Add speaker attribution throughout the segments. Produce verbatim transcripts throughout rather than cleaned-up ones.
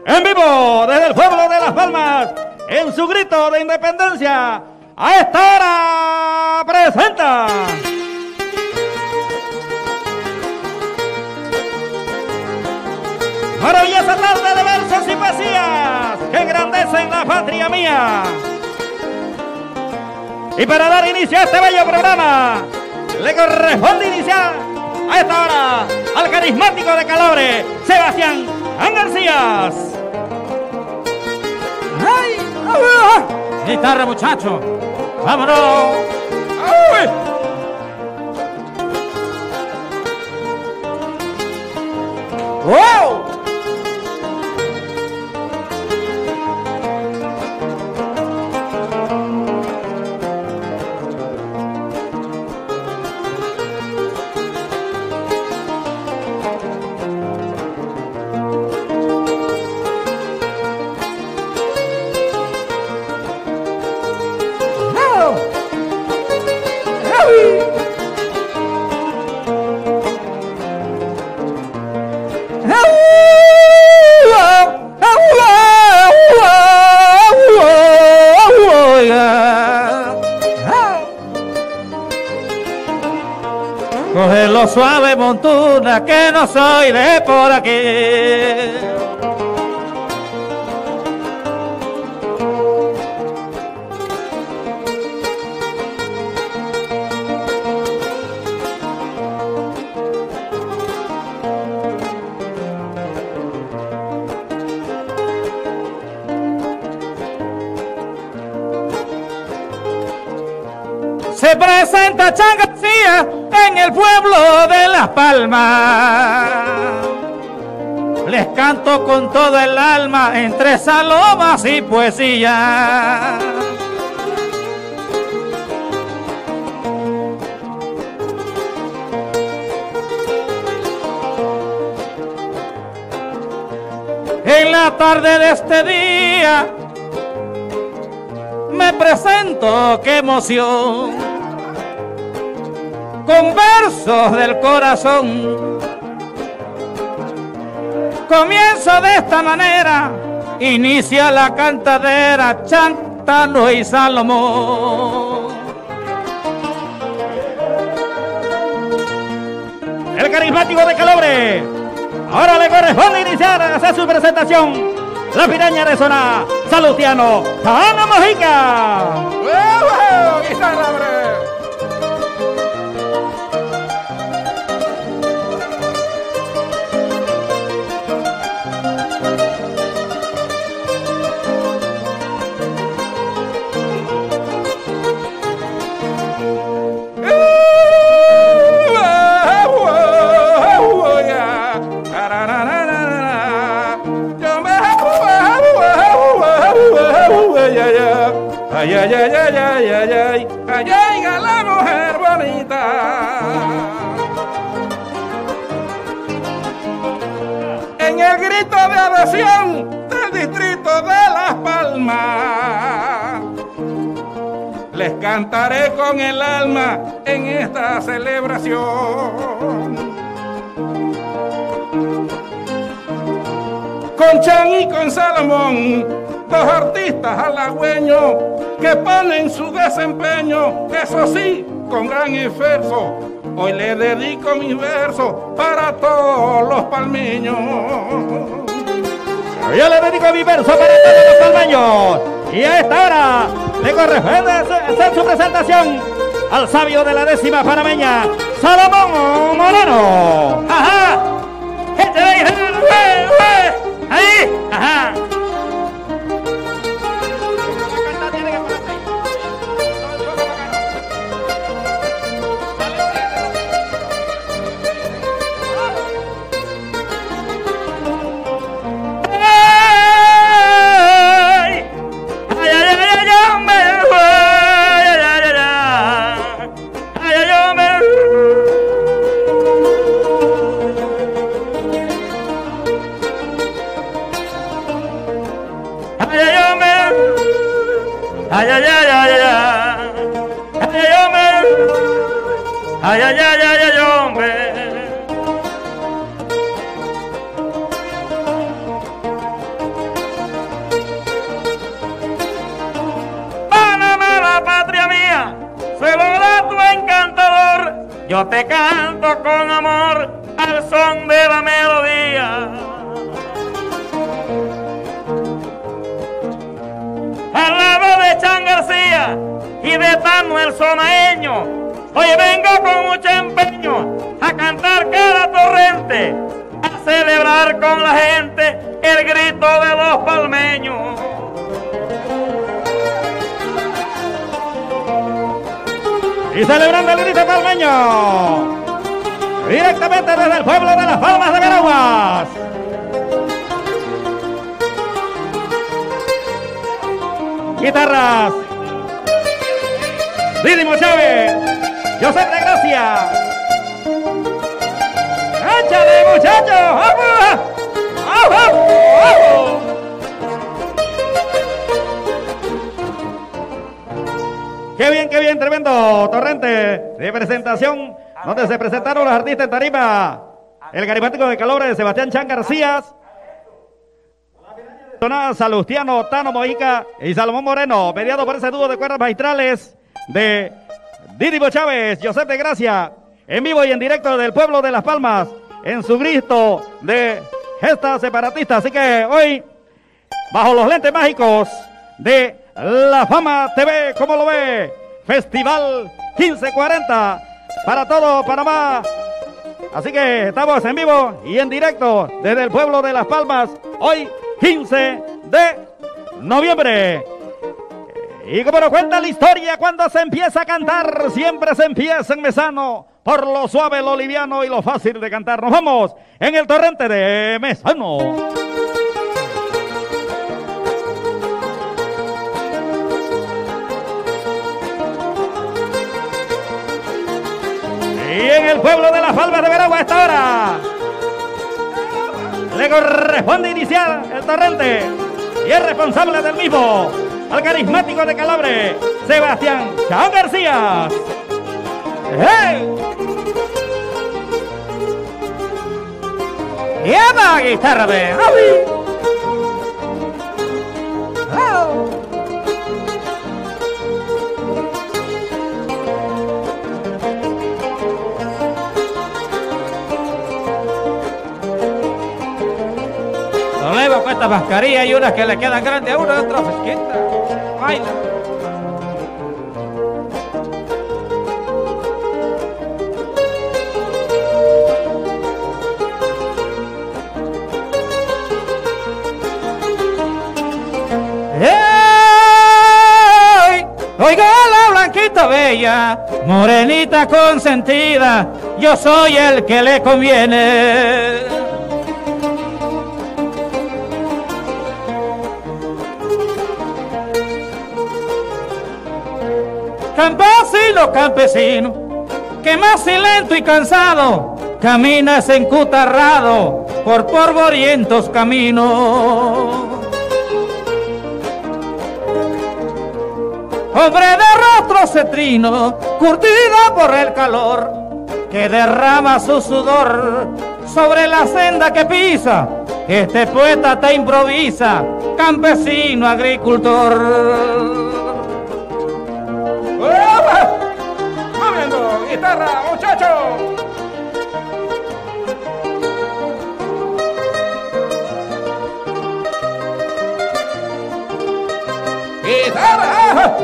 Speaker 1: En vivo desde el pueblo de Las Palmas, en su grito de independencia, a esta hora presenta. Maravillosa tarde de versos y poesías que engrandecen la patria mía. Y para dar inicio a este bello programa, le corresponde iniciar a esta hora al carismático de Calabre, Sebastián García.
Speaker 2: ¡Ay! ¡Guitarra, muchacho! ¡Vámonos! ¡Ay! ¡Wow! Cógelo suave, montuna, que no soy de por aquí. Se presenta Chan García en el pueblo de Las Palmas. Les canto con todo el alma entre salomas y poesía. En la tarde de este día me presento, qué emoción, con versos del corazón. Comienzo de esta manera, inicia la cantadera, Chantano y Salomón.
Speaker 1: El carismático de Calabre, ahora le corresponde iniciar a hacer su presentación, la piraña de zona, Salutiano Tano Mojica.
Speaker 2: ¡Wow! ¡Guitarra, hombre! Ay, ay, ay, ay, ay, ay, ay, ay, ay, a la mujer bonita. En el grito de adhesión del distrito de Las Palmas, les cantaré con el alma en esta celebración. Con Chan y con Salomón, dos artistas halagüeños que ponen su desempeño, eso sí, con gran esfuerzo. Hoy le dedico mis versos para todos los palmeños.
Speaker 1: Yo le dedico mi verso para todos los palmeños. Y a esta hora le corresponde hacer su presentación al sabio de la décima panameña, Salomón Moreno. ¡Ajá! ¡Gente de ahí! ¡Ahí! ¡Ajá! Ay, ay, ay, ay, ay, ay, ay, hombre. Ay, ay, ay, ay, ay, hombre. yo te canto con amor al son de la melodía. Al lado de Chan García y de Tano el Sonaeño, hoy vengo con mucho empeño a cantar cada torrente, a celebrar con la gente el grito de los palmeños. Y celebrando el grito palmeño, directamente desde el pueblo de Las Palmas de Veraguas. Guitarras, Didimo Chávez, José de Gracia. ¡Échale, muchachos! ¡Vamos! ¡Vamos! ¡Vamos! ¡Qué bien, qué bien! Tremendo torrente de presentación donde se presentaron los artistas en tarima. El carismático de Calobre de Sebastián Chan García, Salustiano, Tano Mojica y Salomón Moreno, mediado por ese dúo de cuerdas magistrales de Didimo Chávez, José de Gracia, en vivo y en directo del pueblo de Las Palmas, en su grito de gesta separatista. Así que hoy, bajo los lentes mágicos de La Fama T V, ¿cómo lo ve? Festival quince cuarenta para todo Panamá. Así que estamos en vivo y en directo desde el pueblo de Las Palmas, hoy quince de noviembre. Y como nos cuenta la historia, cuando se empieza a cantar, siempre se empieza en Mesano, por lo suave, lo liviano y lo fácil de cantar. Nos vamos en el torrente de Mesano. Y en el pueblo de Las Palmas de Veragua a esta hora le corresponde iniciar el torrente y es responsable del mismo al carismático de Calabre, Sebastián Chan García. ¡Hey! ¡Llama guitarra de Javi! ¡Oh! Con esta mascarilla y unas que le quedan grandes a uno y otras fresquitas. Baila. ¡Hey! Oiga la blanquita bella, morenita consentida, yo soy el que le conviene. Campesino, campesino, que más silento y cansado caminas encutarrado por polvorientos caminos. Hombre de rostro cetrino, curtida por el calor, que derrama su sudor sobre la senda que pisa. Este poeta te improvisa, campesino agricultor. ¡Moviendo guitarra, muchachos! ¡Guitarra!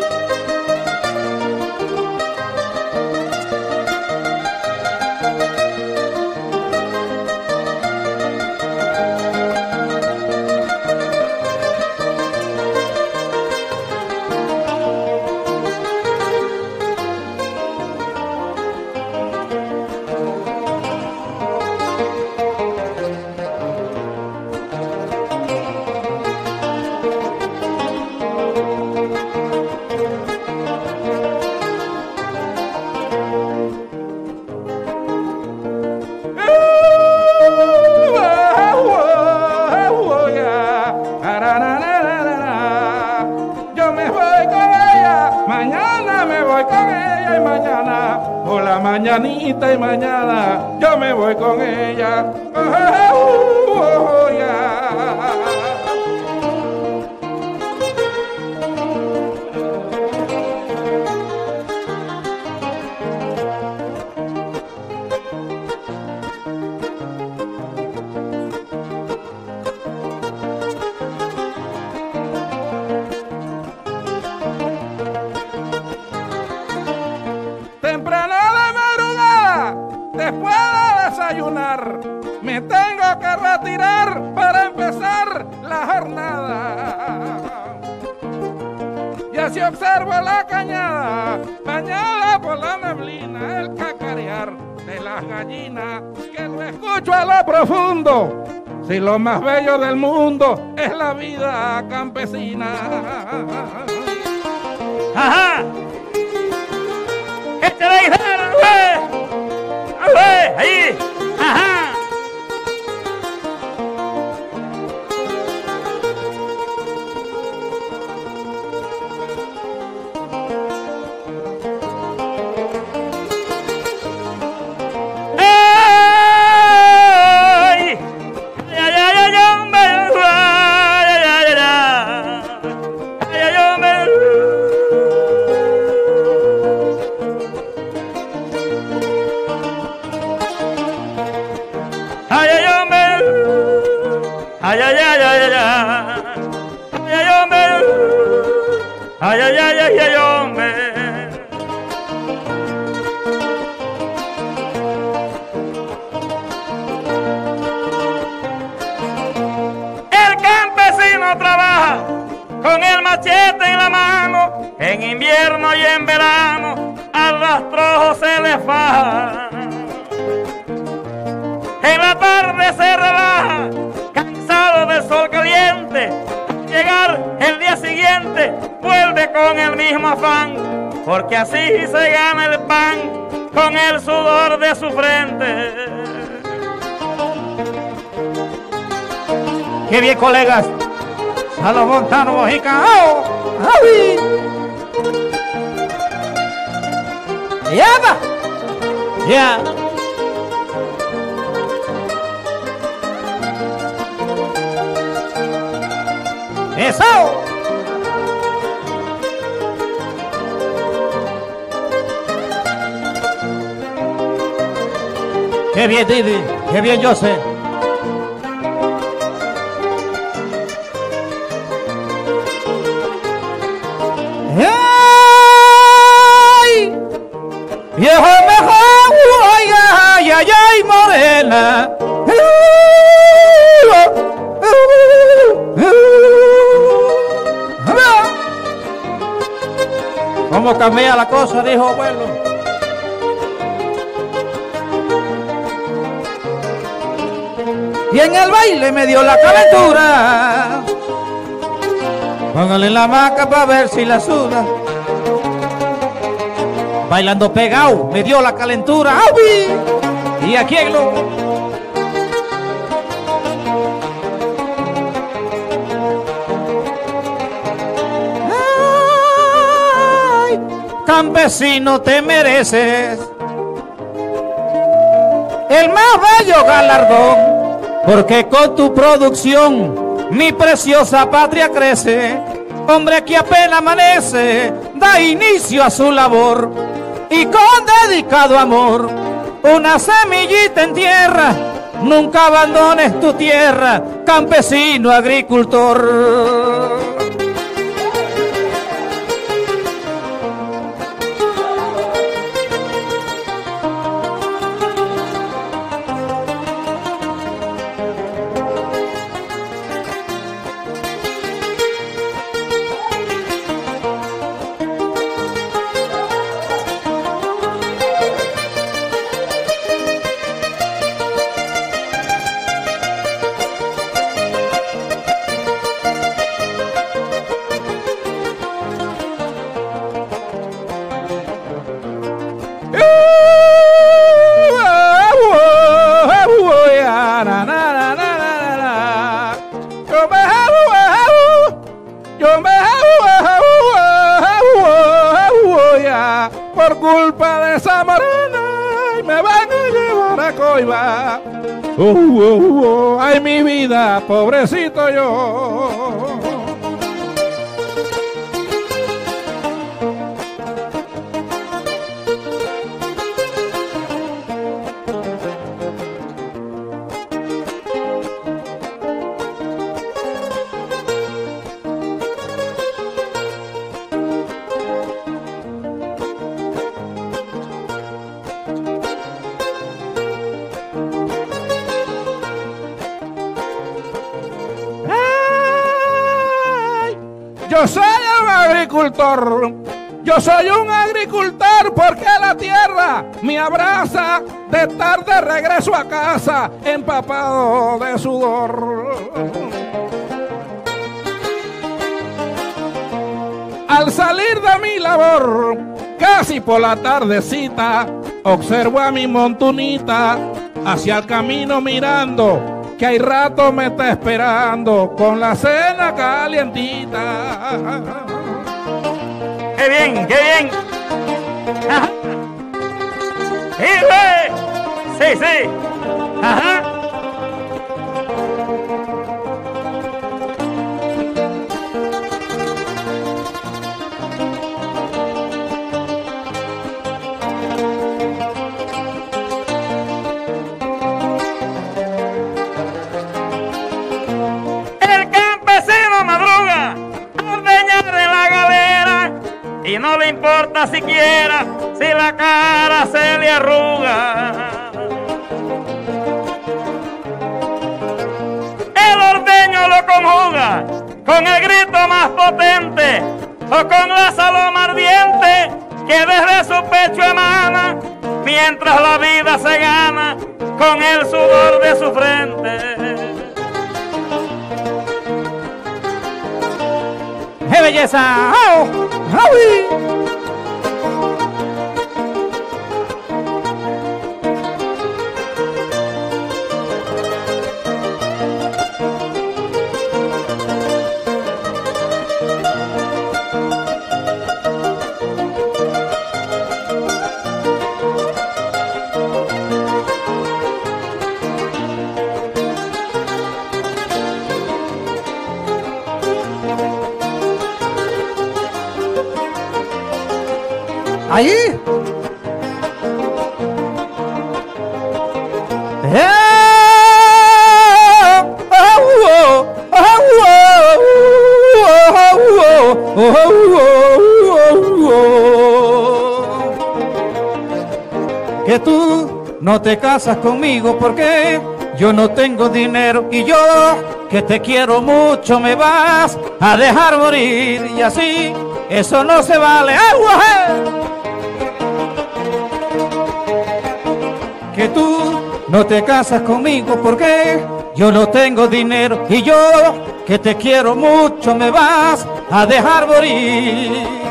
Speaker 1: Mañanita y mañana yo me voy con ella. Oh, oh, oh, yeah.
Speaker 2: empezar la jornada. Y así observo la cañada, bañada por la neblina, el cacarear de las gallinas, que lo escucho a lo profundo. Si lo más bello del mundo es la vida campesina.
Speaker 1: Ajá. Este de guitarra, ahí. Ajá. Ay, ay, ay, ay, ay, ay, ay, hombre, ay, ay, ay, ay, ay, hombre. El campesino trabaja con el machete en la mano, en invierno y en verano, al rastrojo se le faja. En la tarde se relaja, cansado del sol caliente. Al llegar el día siguiente, vuelve con el mismo afán, porque así se gana el pan con el sudor de su frente. ¡Qué bien, colegas! A los montanos mojicanos. ¡Oh! ¡Ay! ¡Ya va! ¡Ya! ¡Eso! ¡Qué bien, Didi! ¡Qué bien, José! ¡Ay! ¡Viejo mejor! ¡Ay, ay, ay, ay, morena! ¿Cómo cambia la cosa? Dijo abuelo. Y en el baile me dio la calentura. Póngale la maca para ver si la suda. Bailando pegado me dio la calentura. ¡Ay! Y aquí el globo. Campesino, te mereces el más bello galardón, porque con tu producción mi preciosa patria crece. Hombre que apenas amanece da inicio a su labor, y con dedicado amor una semillita en tierra. Nunca abandones tu tierra, campesino agricultor.
Speaker 2: Por culpa de esa morena y me van a llevar a coiba. Uh, uh, uh, ay, mi vida, pobrecito yo. Yo soy un agricultor, yo soy un agricultor porque la tierra me abraza de estar de regreso a casa empapado de sudor. Al salir de mi labor, casi por la tardecita, observo a mi montunita hacia el camino mirando, que hay rato me está esperando con la cena calientita.
Speaker 1: ¡Qué bien, qué bien! ¡Ajá! ¡Sí, sí! ¡Ajá! Y no le importa siquiera si la cara se le arruga. El ordeño lo conjuga con el grito más potente o con la saloma ardiente que desde su pecho emana, mientras la vida se gana con el sudor de su frente. ¡Qué belleza! ¡Oh! ¡Oh! Ahí. Que tú no te casas conmigo porque yo no tengo dinero y yo que te quiero mucho me vas a dejar morir y así eso no se vale. ¡Agua! Que tú no te casas conmigo porque yo no tengo dinero y yo que te quiero mucho me vas a dejar morir.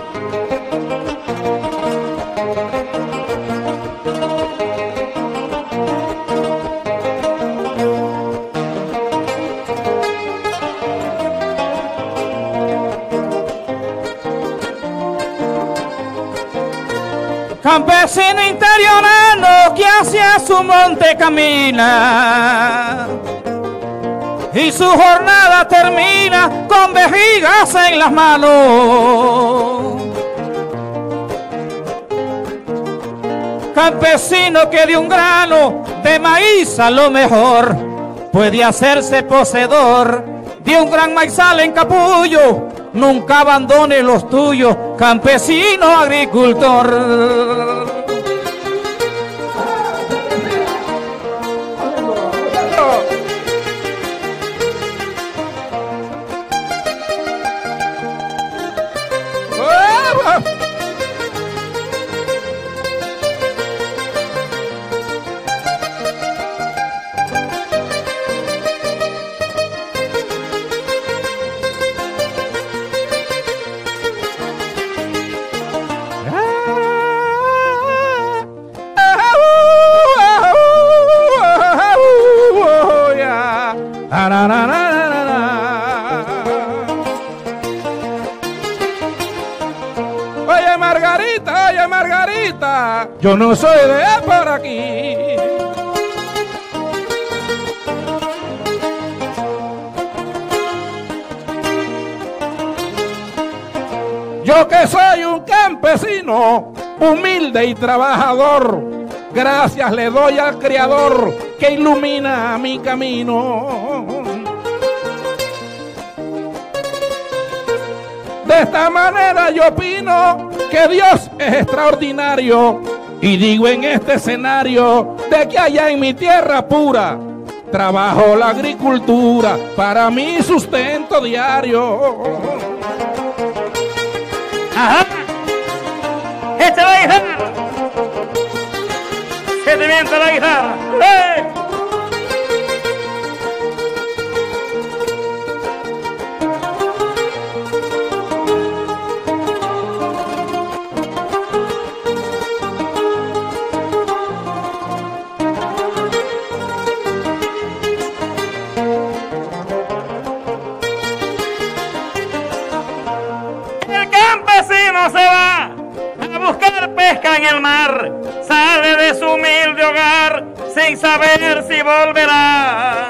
Speaker 1: Campesino interiorano que hacia su monte camina y su jornada termina con vejigas en las manos. Campesino que de un grano de maíz a lo mejor puede hacerse poseedor de un gran maizal en capullo. Nunca abandone los tuyos, campesino agricultor.
Speaker 2: Oye Margarita, oye Margarita, yo no soy de por aquí. Yo que soy un campesino, humilde y trabajador, gracias le doy al Creador que ilumina mi camino. De esta manera yo opino que Dios es extraordinario y digo en este escenario de que allá en mi tierra pura trabajo la agricultura para mi sustento diario.
Speaker 1: Ajá. Echa la guitarra. Sentimiento la guitarra. ¡Eh! Se va a buscar pesca en el mar, sale de su humilde hogar sin saber si volverá.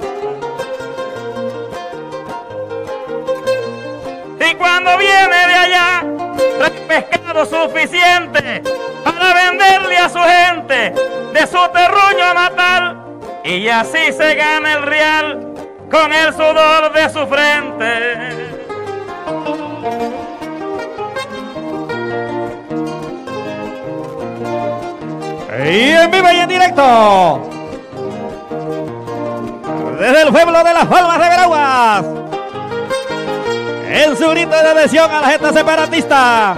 Speaker 1: Y cuando viene de allá, trae pescado suficiente para venderle a su gente, de su terruño natal, y así se gana el real con el sudor de su frente. Y en vivo y en directo, desde el pueblo de Las Palmas de Veraguas, en su grito de adhesión a la gesta separatista.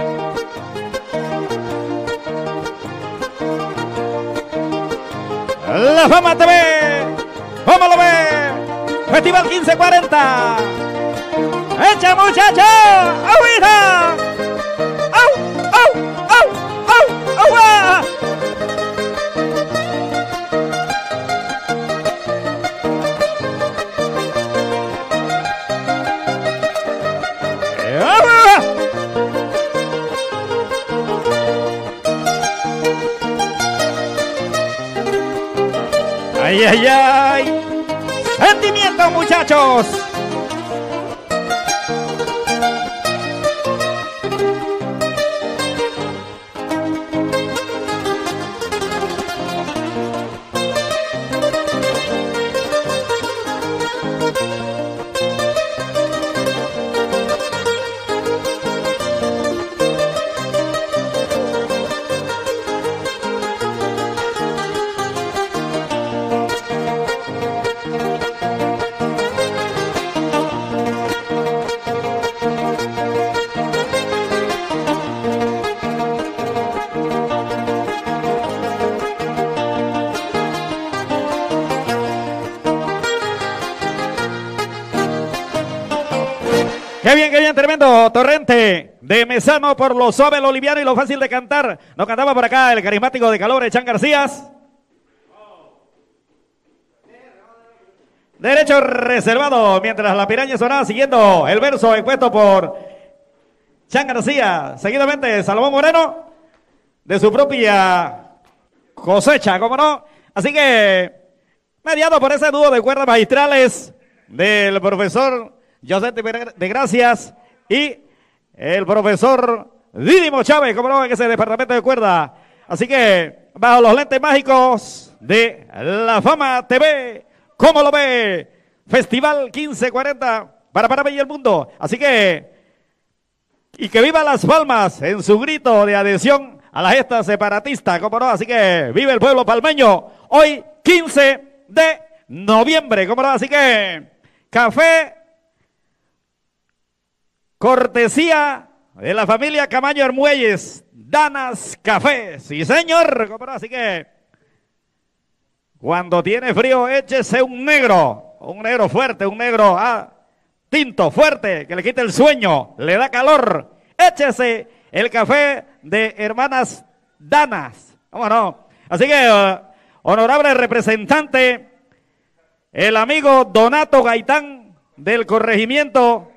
Speaker 1: La Fama T V, ¿cómo lo ve? Festival quince cuarenta. ¡Echa, muchacho! ¡Agüita! ¡Au! ¡Au! ¡Au! ¡Au! ¡Agua! ¡Ay, ay, ay! ¡Sentimientos, muchachos! Qué bien, qué bien, tremendo torrente de Mesano por lo suave, lo liviano y lo fácil de cantar. Nos cantaba por acá el carismático de Calor, Chan Garcías. Derecho reservado, mientras la piraña sonaba siguiendo el verso expuesto por Chan García. Seguidamente Salomón Moreno, de su propia cosecha, ¿cómo no? Así que, mediado por ese dúo de cuerdas magistrales del profesor José de Gracias y el profesor Didimo Chávez, como no, en ese departamento de cuerda. Así que, bajo los lentes mágicos de La Fama T V, ¿cómo lo ve? Festival quince cuarenta para Panamá y el mundo. Así que, y que viva Las Palmas en su grito de adhesión a la gesta separatista, ¿cómo no? Así que, vive el pueblo palmeño, hoy quince de noviembre, ¿cómo no? Así que, café cortesía de la familia Camaño Armuelles, Danas Café, sí señor, así que cuando tiene frío échese un negro, un negro fuerte, un negro ah, tinto, fuerte, que le quite el sueño, le da calor, échese el café de hermanas Danas, ¿cómo no? Así que uh, honorable representante, el amigo Donato Gaitán del corregimiento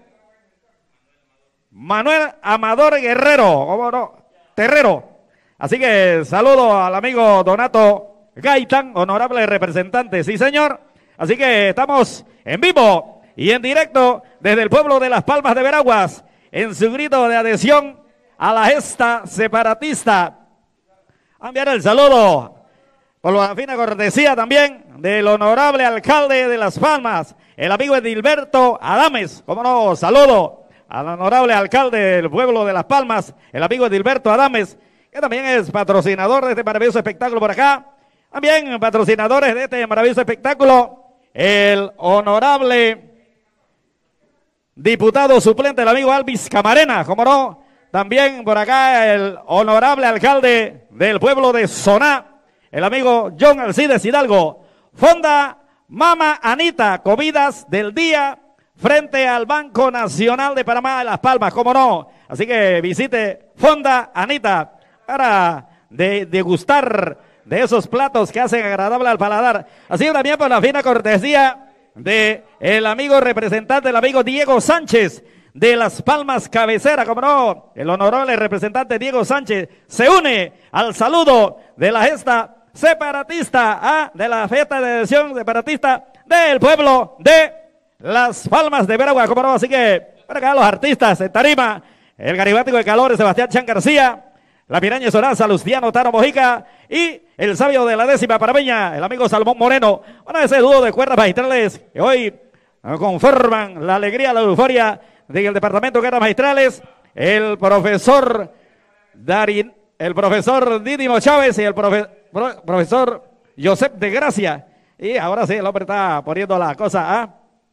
Speaker 1: Manuel Amador Guerrero, ¿cómo no? Terrero. Así que saludo al amigo Donato Gaitán, honorable representante, sí señor. Así que estamos en vivo y en directo desde el pueblo de Las Palmas de Veraguas, en su grito de adhesión a la gesta separatista. A enviar el saludo por la fina cortesía también del honorable alcalde de Las Palmas, el amigo Edilberto Adames, como no, saludo al honorable alcalde del pueblo de Las Palmas, el amigo Edilberto Adames, que también es patrocinador de este maravilloso espectáculo por acá. También patrocinadores de este maravilloso espectáculo, el honorable diputado suplente, el amigo Alvis Camarena, como no, también por acá el honorable alcalde del pueblo de Soná, el amigo John Alcides Hidalgo. Fonda Mama Anita, comidas del día frente al Banco Nacional de Panamá de Las Palmas, cómo no. Así que visite Fonda Anita para de, degustar de esos platos que hacen agradable al paladar. Así también por la fina cortesía de el amigo representante, el amigo Diego Sánchez de Las Palmas Cabecera, como no, el honorable representante Diego Sánchez se une al saludo de la gesta separatista, ¿ah? de la fiesta de adhesión separatista del pueblo de Las Palmas de Veragua, como no. Así que para acá los artistas en tarima, el garimático de calores Sebastián Chan García, la piraña de Soná, Salustiano Taro Mojica y el sabio de la décima parameña, el amigo Salmón Moreno. Bueno, ese dúo de cuerdas magistrales que hoy conforman la alegría, la euforia del departamento de cuerdas magistrales, el profesor Darín, el profesor Didimo Chávez y el profe, pro, profesor Josep de Gracia. Y ahora sí, el hombre está poniendo la cosa, ¿ah?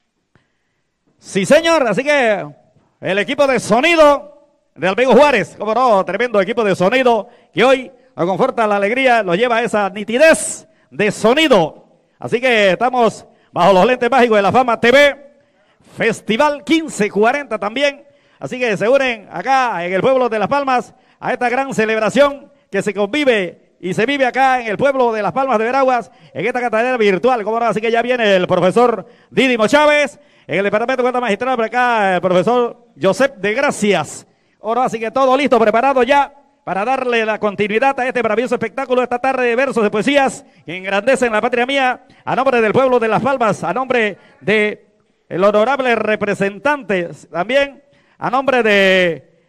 Speaker 1: Sí, señor, así que el equipo de sonido del amigo Juárez, como no, tremendo equipo de sonido que hoy nos conforta la alegría, lo lleva a esa nitidez de sonido. Así que estamos bajo los lentes mágicos de la Fama T V, Festival quince cuarenta también. Así que se unen acá en el pueblo de Las Palmas a esta gran celebración que se convive y se vive acá en el pueblo de Las Palmas de Veraguas, en esta catedral virtual, como no. Así que ya viene el profesor Didimo Chávez, en el departamento de cuenta magistral por acá el profesor Josep de Gracias. Ahora, así que todo listo, preparado ya para darle la continuidad a este maravilloso espectáculo esta tarde de versos de poesías que engrandecen la patria mía, a nombre del pueblo de Las Palmas, a nombre de el honorable representante, también a nombre de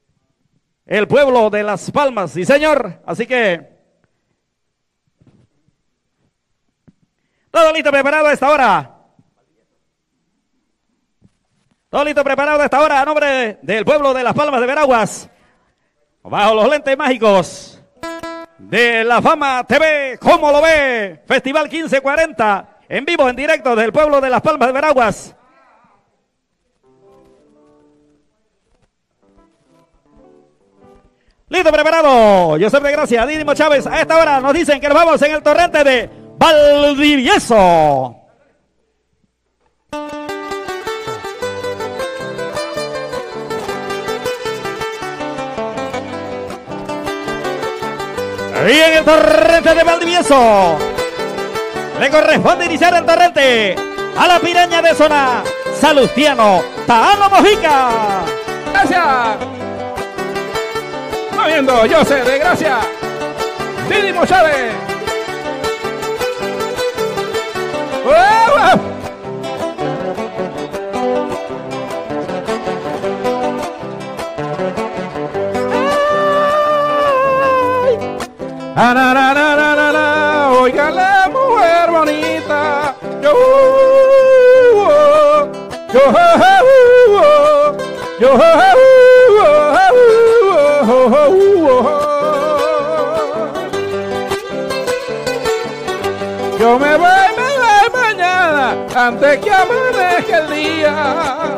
Speaker 1: el pueblo de Las Palmas, sí señor. Así que todo listo, preparado a esta hora. Todo listo, preparado a esta hora a nombre del pueblo de Las Palmas de Veraguas, bajo los lentes mágicos de la Fama T V, ¿cómo lo ve? Festival quince cuarenta, en vivo, en directo del pueblo de Las Palmas de Veraguas. Listo, preparado. Josep de Gracia, Didimo Chávez, a esta hora nos dicen que nos vamos en el torrente de Valdivieso. Y en el torrente de Valdivieso le corresponde iniciar el torrente a la piraña de Soná, Salustiano Tano Mojica.
Speaker 2: Gracias. Va viendo, yo sé, de Gracia, Didimo Chávez. ¡Oh! Ah, na, na, na, na, na, na. Oiga la mujer bonita, yo, uh, uh, yo, uh, uh, yo, uh, uh, uh, uh, yo me voy, me voy mañana antes que amanezca el día.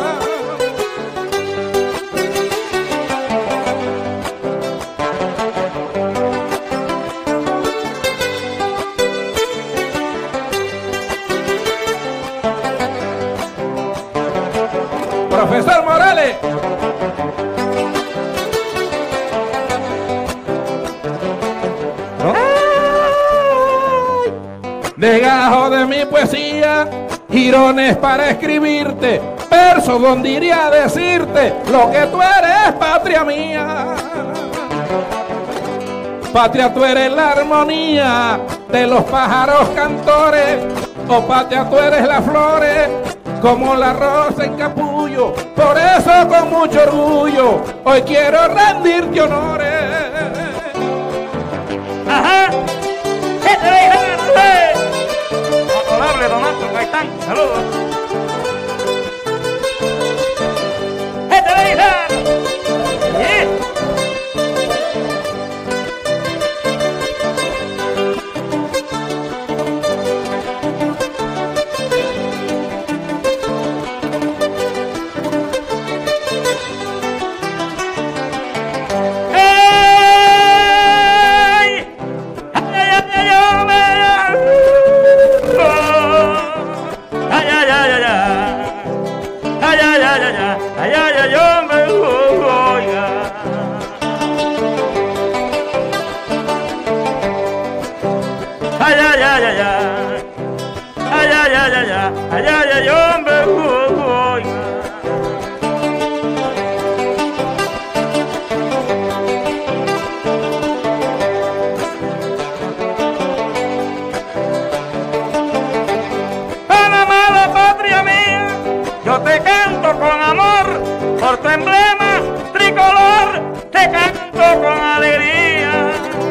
Speaker 2: Profesor Morales. Degajo de mi poesía, girones para escribirte, versos donde iría a decirte lo que tú eres, patria mía. Patria, tú eres la armonía de los pájaros cantores, oh patria, tú eres las flores como la rosa en capullo. Por eso con mucho orgullo hoy quiero rendirte honores.
Speaker 1: Ajá. Este de ahí, honorable Donato Gaitán, saludos. Este de ahí, yeah. ay, ay, ay, ay, ay, yo me oiga. Ay, ay, ay, ay, ay, ay, ay, ay, ay, ay, ay, ay, yo me oiga. Yo te canto con amor, por tu emblema tricolor, te canto con alegría.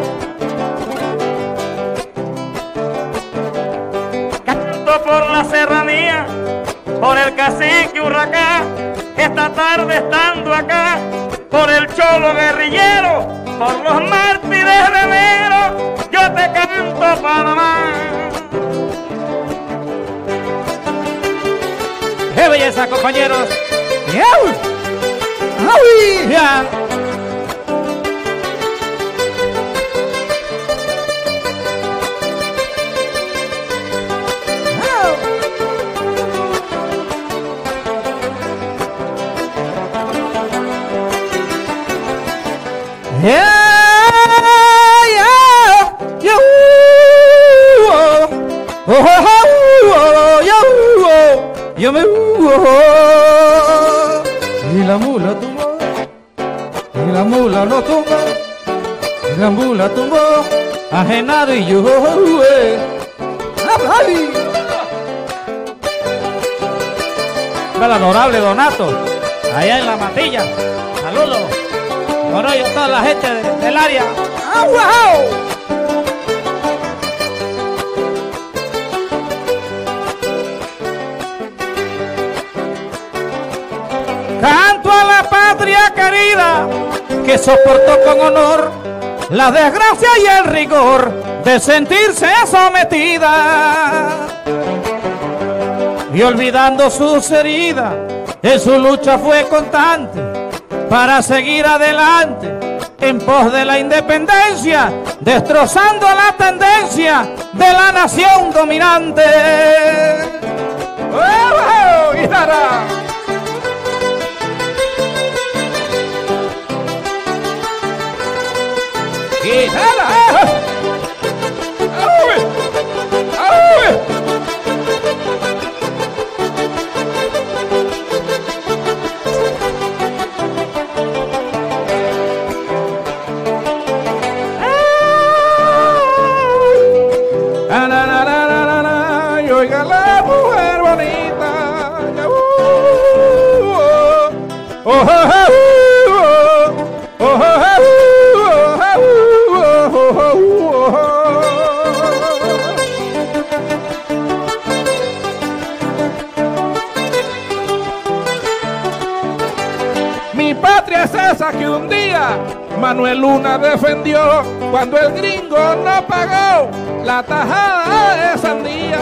Speaker 1: Canto por la serranía, por el cacique Urracá, esta tarde estando acá, por el cholo guerrillero, por los mártires de enero, yo te canto Panamá. ¡Qué belleza, compañeros! ¡Miau! ¡Ay! ¡Ya! Yo me y la mula tumbó, y la mula no tumbó, y la mula tumbó, ajenado y yo. El honorable Donato, allá en la Matilla, saludos, por hoy a toda la gente de, del área. ¡Ah, wow! Canto a la patria querida que soportó con honor la desgracia y el rigor de sentirse sometida, y olvidando sus heridas en su lucha fue constante para seguir adelante en pos de la independencia, destrozando la tendencia de la nación dominante. ¡Oh, oh, guitarra! ¡Guitarra! ¡Ay! ¡Ay! ¡Ah! ¡Na, na, na, na, na, na! Y oiga la mujer bonita. ¡Uh! ¡Oh, oh, oh, oh, oh, oh, oh! Mi patria es esa que un día Manuel Luna defendió cuando el gringo no pagó la tajada de sandía.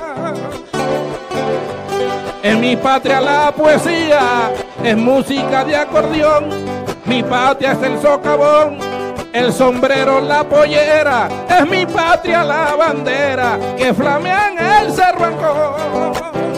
Speaker 1: En mi patria la poesía es música de acordeón, mi patria es el socavón, el sombrero, la pollera, es mi patria la bandera que flamean el Cerro Ancón.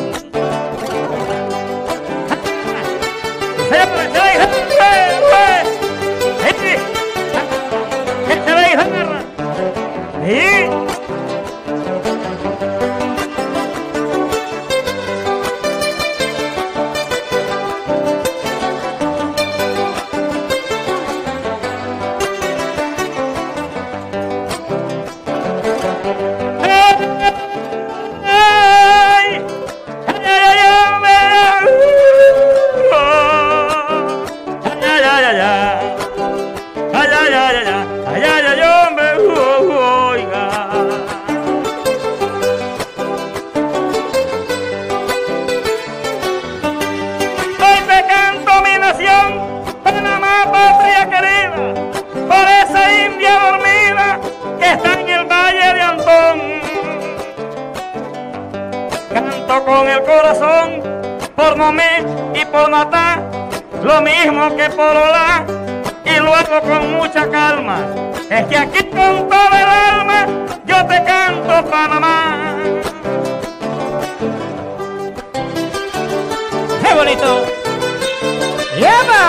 Speaker 1: Con el corazón por Momé y por Natá, lo mismo que por Olá, y luego con mucha calma, es que aquí con todo el alma yo te canto Panamá. ¡Qué bonito!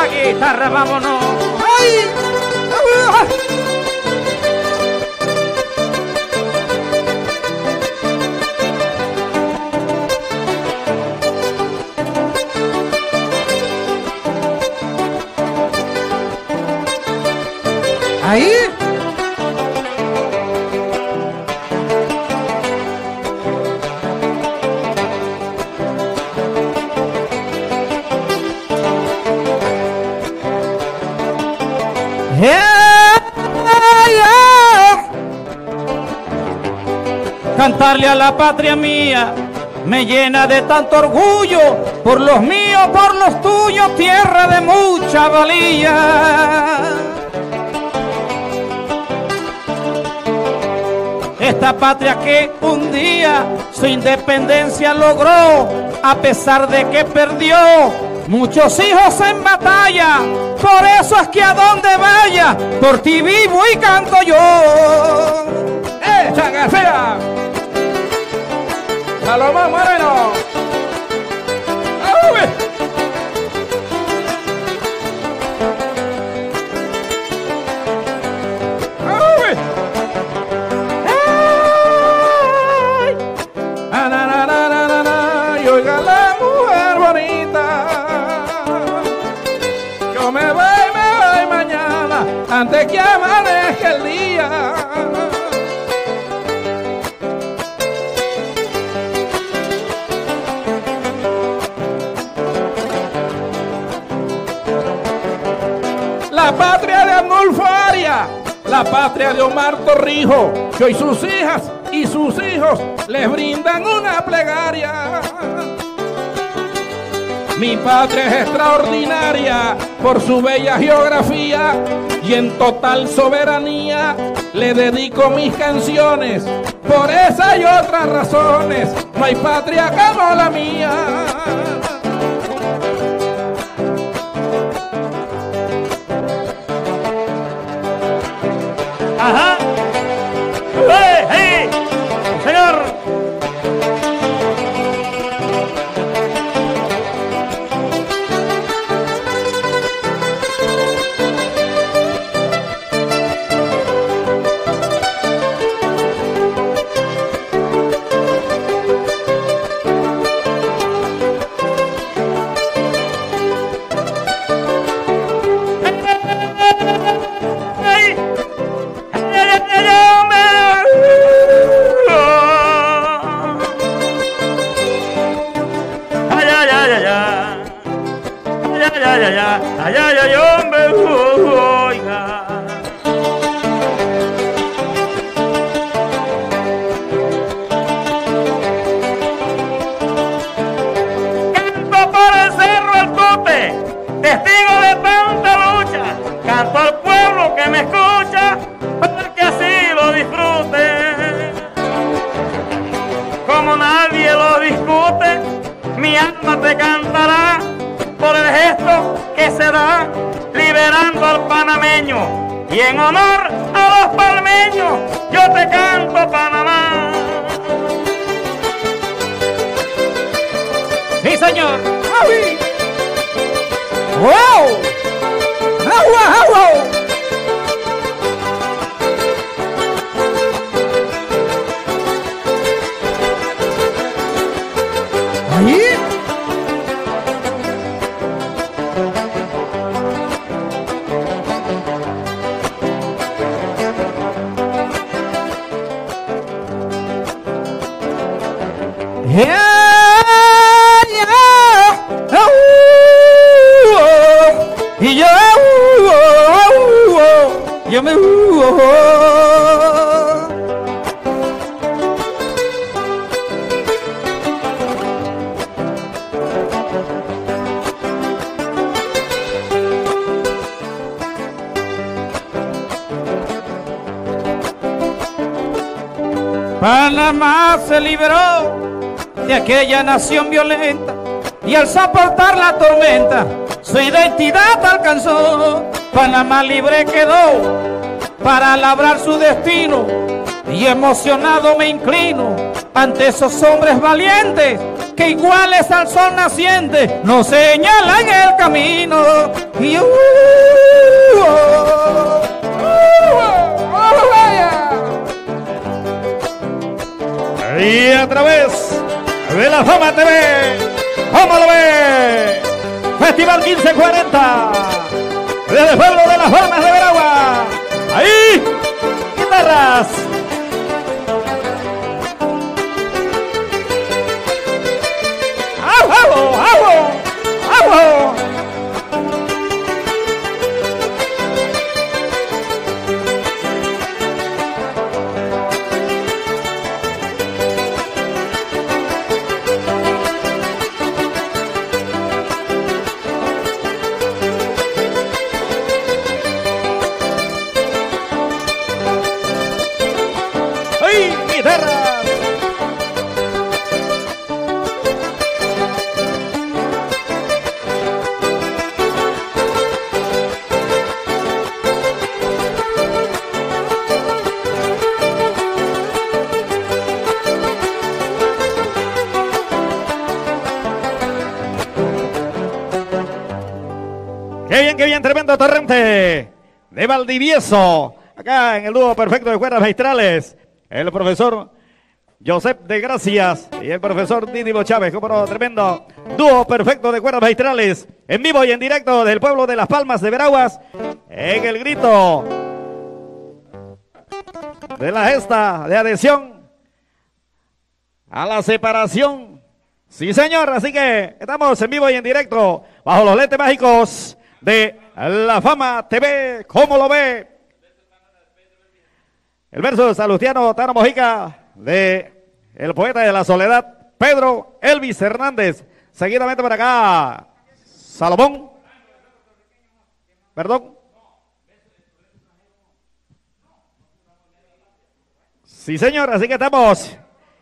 Speaker 1: la guitarra, vámonos.
Speaker 3: ¡Ay! Ahí. Yeah, yeah.
Speaker 1: Cantarle a la patria mía me llena de tanto orgullo, por los míos, por los tuyos, tierra de mucha valía. Esta patria que un día su independencia logró, a pesar de que perdió muchos hijos en batalla. Por eso es que a donde vaya, por ti vivo y canto yo.
Speaker 2: ¡Echa García! ¡Salomón Moreno! ¡Ay! ¡Ay! ¡Ay! ¡Na, na, na, na, na, na! Y oiga la mujer bonita, yo me voy, me voy mañana, antes que amanezca el día. La patria de Arnulfo Arias, la patria de Omar Torrijos, que hoy sus hijas y sus hijos les brindan una plegaria. Mi patria es extraordinaria por su bella geografía y en total soberanía le dedico mis canciones. Por esa y otras razones no hay patria como la mía.
Speaker 1: Ajá. ¡Hey, hey! Señor. Ay, ay, ay, hombre, oiga. Canto por el cerro al tope, testigo de tanta lucha. Canto al pueblo que me escucha, para que así lo disfrute. Como nadie lo discute, mi alma te cantará por el gesto que se da liberando al panameño, y en honor a los palmeños yo te canto Panamá. Sí, señor.
Speaker 3: ¡Ay! ¡Wow! ¡Agua, agua! ¿Ahí? Yeah, yeah, oh, oh, y yo, oh, oh, yo me, oh, oh.
Speaker 1: Panamá se liberó de aquella nación violenta y al soportar la tormenta su identidad alcanzó. Panamá libre quedó para labrar su destino y emocionado me inclino
Speaker 3: ante esos hombres valientes que iguales al sol naciente nos señalan el camino. Y uh, uh, uh, uh,
Speaker 1: y a través de la Fama T V, ¿cómo lo ve? Festival quince cuarenta desde el pueblo de las Palmas de Veragua. Ahí, guitarras. ¡Agua! ¡Agua! ¡Agua! ¡Ay, guitarras! Qué bien, qué bien, tremendo torrente de Valdivieso. Acá en el dúo perfecto de cuerdas magistrales, el profesor Josep de Gracias y el profesor Dídimo Chávez. Como no, tremendo dúo perfecto de cuerdas magistrales, en vivo y en directo del pueblo de Las Palmas de Veraguas, en el grito de la gesta de adhesión a la separación. Sí, señor, así que estamos en vivo y en directo bajo los lentes mágicos de la Fama T V. ¿Cómo lo ve? El verso salustiano Tano Mojica de el poeta de la soledad, Pedro Elvis Hernández. Seguidamente por acá, Salomón. Perdón. Sí, señor, así que estamos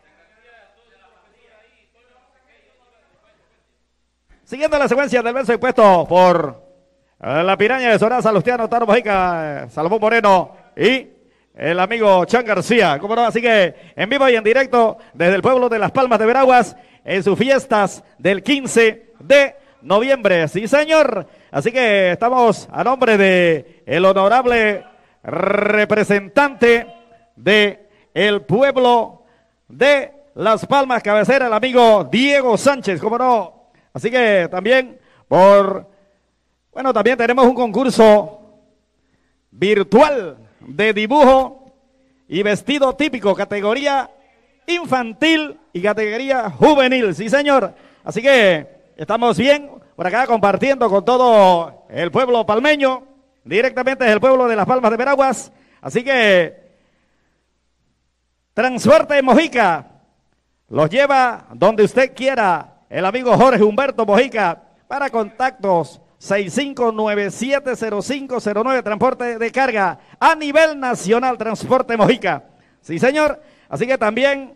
Speaker 1: siguiendo la secuencia del verso impuesto por la piraña de Sonora, Salustiano, Tano Mojica, Salomón Moreno y el amigo Chan García. ¿Cómo no? Así que en vivo y en directo desde el pueblo de Las Palmas de Veraguas en sus fiestas del quince de noviembre. Sí, señor. Así que estamos a nombre de el honorable representante de el pueblo de Las Palmas, cabecera, el amigo Diego Sánchez. ¿Cómo no? Así que también por, bueno, también tenemos un concurso virtual de dibujo y vestido típico, categoría infantil y categoría juvenil. Sí, señor. Así que estamos bien por acá compartiendo con todo el pueblo palmeño, directamente desde el pueblo de Las Palmas de Veraguas. Así que Transporte Mojica los lleva donde usted quiera. El amigo Jorge Humberto Mojica, para contactos seis cinco nueve siete cero cinco cero nueve, transporte de carga a nivel nacional, Transporte Mojica. Sí, señor. Así que también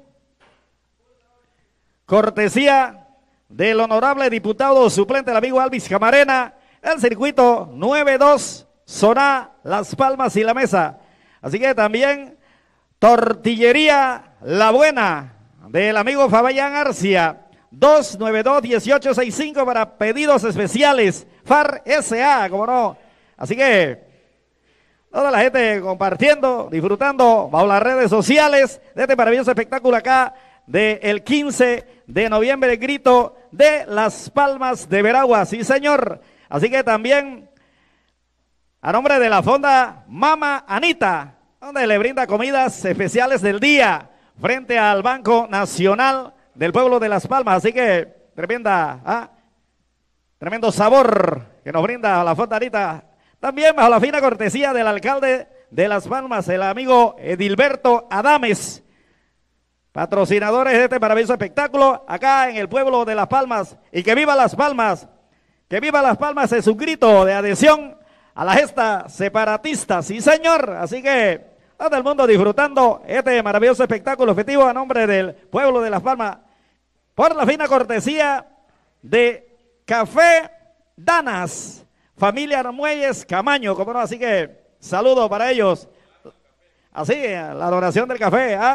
Speaker 1: cortesía del honorable diputado suplente, el amigo Alvis Camarena, el circuito nueve dos, Zona Las Palmas y La Mesa. Así que también Tortillería La Buena, del amigo Fabián Arcia, dos nueve dos, dieciocho sesenta y cinco para pedidos especiales, F A R S A, como no. Así que toda la gente compartiendo, disfrutando bajo las redes sociales de este maravilloso espectáculo acá del quince de noviembre, el grito de Las Palmas de Veraguas. Sí, señor. Así que también a nombre de la Fonda Mama Anita, donde le brinda comidas especiales del día frente al Banco Nacional del pueblo de Las Palmas. Así que tremenda, ¿ah? tremendo sabor que nos brinda la Fonda Anita. También bajo la fina cortesía del alcalde de Las Palmas, el amigo Edilberto Adames, patrocinadores de este maravilloso espectáculo acá en el pueblo de Las Palmas. Y que viva Las Palmas, que viva Las Palmas es un grito de adhesión a la gesta separatista. Sí, señor. Así que todo el mundo disfrutando este maravilloso espectáculo festivo a nombre del pueblo de Las Palmas, por la fina cortesía de Café Danas, familia Armuelles Camaño, como no. Así que saludo para ellos. Así, la donación del café, ¿ah?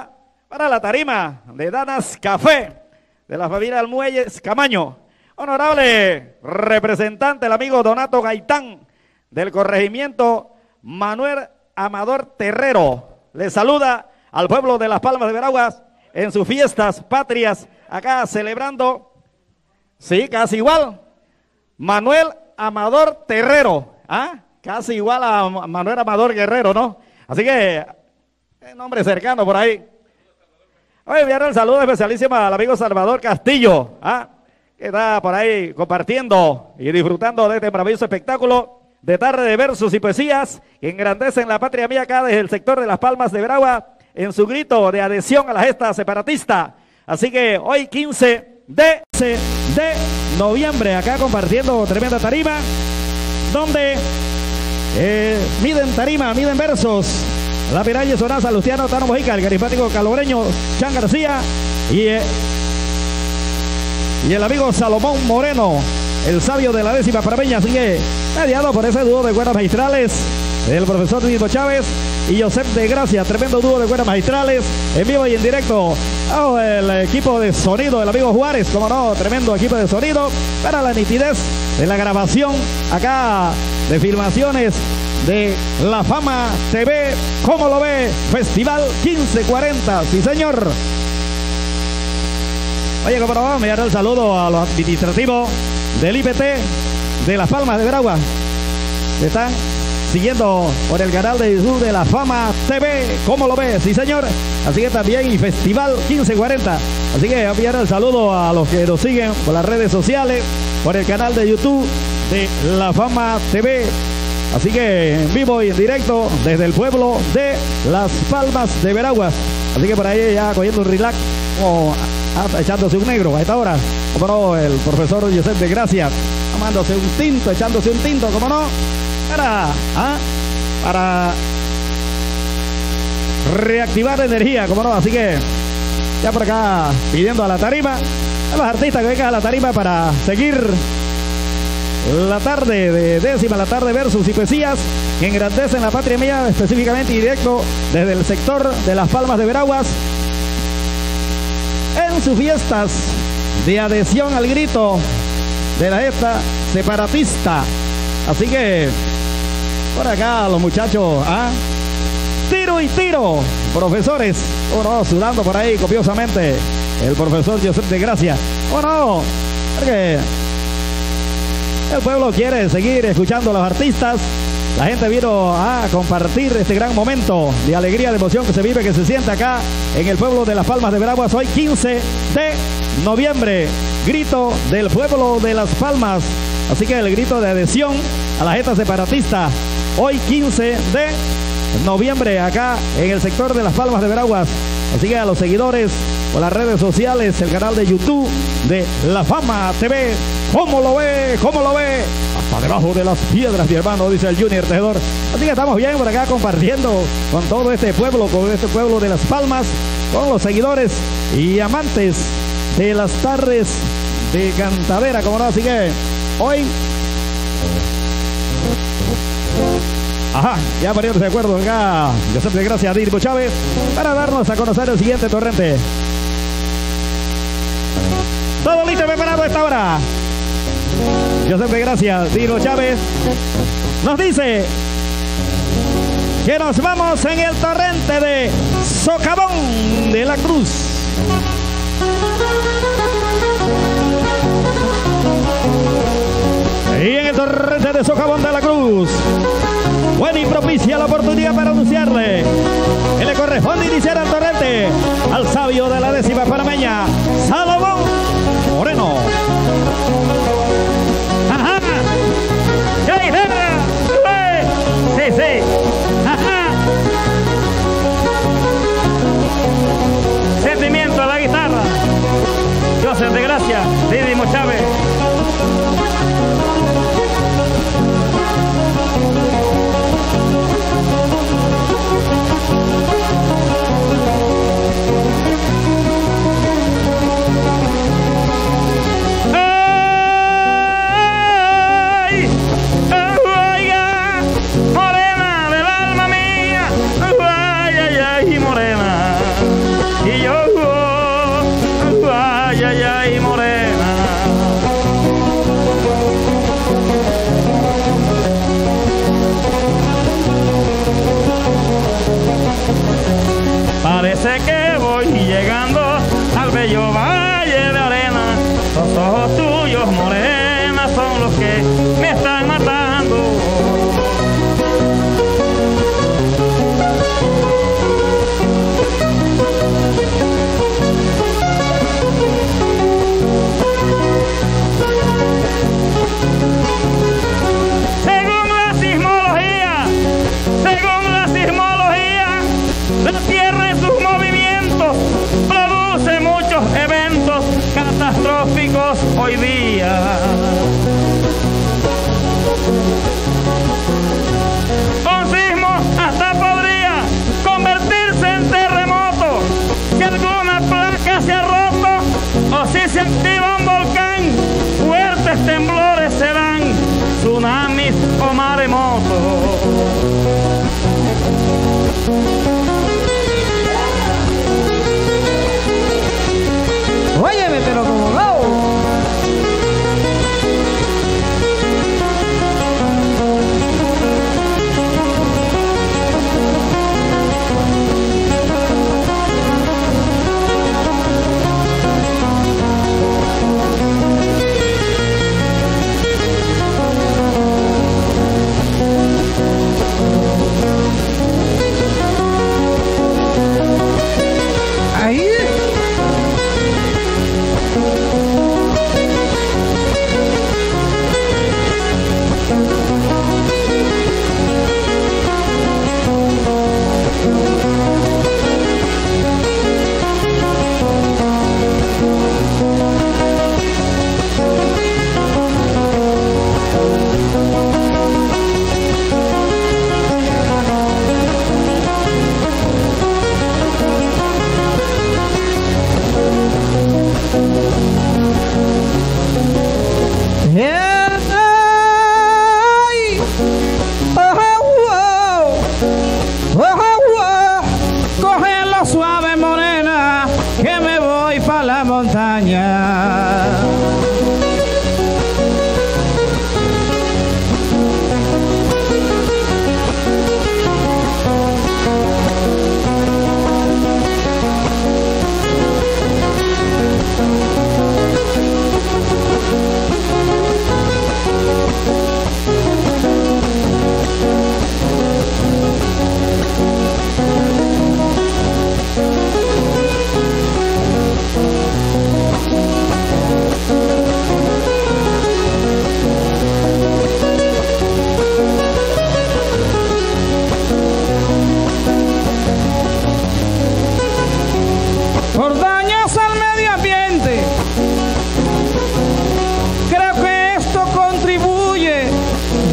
Speaker 1: para la tarima de Danas Café de la familia Almuelles Camaño. Honorable representante, el amigo Donato Gaitán del corregimiento Manuel Amador Terrero. Le saluda al pueblo de Las Palmas de Veraguas en sus fiestas patrias, acá celebrando, sí, casi igual, Manuel Amador Terrero, ¿ah? Casi igual a Manuel Amador Guerrero, ¿no? Así que, un nombre cercano por ahí. Voy a enviar el saludo especialísimo al amigo Salvador Castillo, ¿ah? Que está por ahí compartiendo y disfrutando de este maravilloso espectáculo de tarde de versos y poesías que engrandecen la patria mía acá desde el sector de Las Palmas de Veragua en su grito de adhesión a la gesta separatista. Así que hoy quince de noviembre acá compartiendo tremenda tarima donde eh, miden tarima, miden versos la Piraña Sonaza, Luciano Tano Mojica, el carismático calobreño Chan García y, eh, y el amigo Salomón Moreno, el sabio de la décima parameña. Así que mediado por ese dúo de cuerdas magistrales el profesor Nito Chávez y Josep de Gracia, tremendo dúo de cuerdas magistrales en vivo y en directo. Oh, el equipo de sonido del amigo Juárez, como no, tremendo equipo de sonido para la nitidez de la grabación acá de filmaciones de La Fama T V, ¿cómo lo ve? Festival quince cuarenta, sí señor. Oye, como no, me daré el saludo a los administrativos del I P T de Las Palmas de Veragua. Están siguiendo por el canal de YouTube de La Fama T V, ¿cómo lo ve? Sí señor. Así que también y Festival quince cuarenta. Así que enviar el saludo a los que nos siguen por las redes sociales, por el canal de YouTube de La Fama T V. Así que en vivo y en directo desde el pueblo de Las Palmas de Veraguas. Así que por ahí ya cogiendo un relax, como ah, echándose un negro a esta hora. Como no, el profesor Josep de Gracia, tomándose un tinto, echándose un tinto, como no, para, ¿ah? para reactivar la energía, como no. Así que ya por acá pidiendo a la tarima, a los artistas que vengan a la tarima para seguir la tarde de décima, la tarde versus y poesías que engrandecen la patria mía, específicamente y directo desde el sector de Las Palmas de Veraguas en sus fiestas de adhesión al grito de la gesta separatista. Así que por acá los muchachos, ¿ah? Tiro y tiro, profesores, oh no, sudando por ahí copiosamente el profesor Josep de Gracia, oh no, porque el pueblo quiere seguir escuchando a los artistas. La gente vino a compartir este gran momento de alegría, de emoción que se vive, que se siente acá en el pueblo de Las Palmas de Veraguas. Hoy quince de noviembre, grito del pueblo de Las Palmas. Así que el grito de adhesión a la gesta separatista. Hoy quince de noviembre acá en el sector de Las Palmas de Veraguas. Así que a los seguidores por las redes sociales, el canal de YouTube de La Fama T V, ¿cómo lo ve? ¿Cómo lo ve? Hasta debajo de las piedras, mi hermano, dice el Junior Tejedor. Así que estamos bien por acá compartiendo con todo este pueblo, con este pueblo de Las Palmas, con los seguidores y amantes de las tardes de cantadera, como no. Así que hoy, ajá, ya poniéndose de acuerdo acá, Josep de Gracia, Dirbo Chávez, para darnos a conocer el siguiente torrente. Todo listo y preparado a esta hora. Josep de Gracia, Dirbo Chávez, nos dice que nos vamos en el torrente de Socavón de la Cruz. Y en el torrente de Socavón de la Cruz, buena y propicia la oportunidad para anunciarle que le corresponde iniciar el torrente al sabio de la décima panameña, Salomón Moreno.
Speaker 3: Ajá. ¡Ya guitarra! Sí, sí. Ajá. Sentimiento a la guitarra. Josep de Gracia, Didimo Chávez.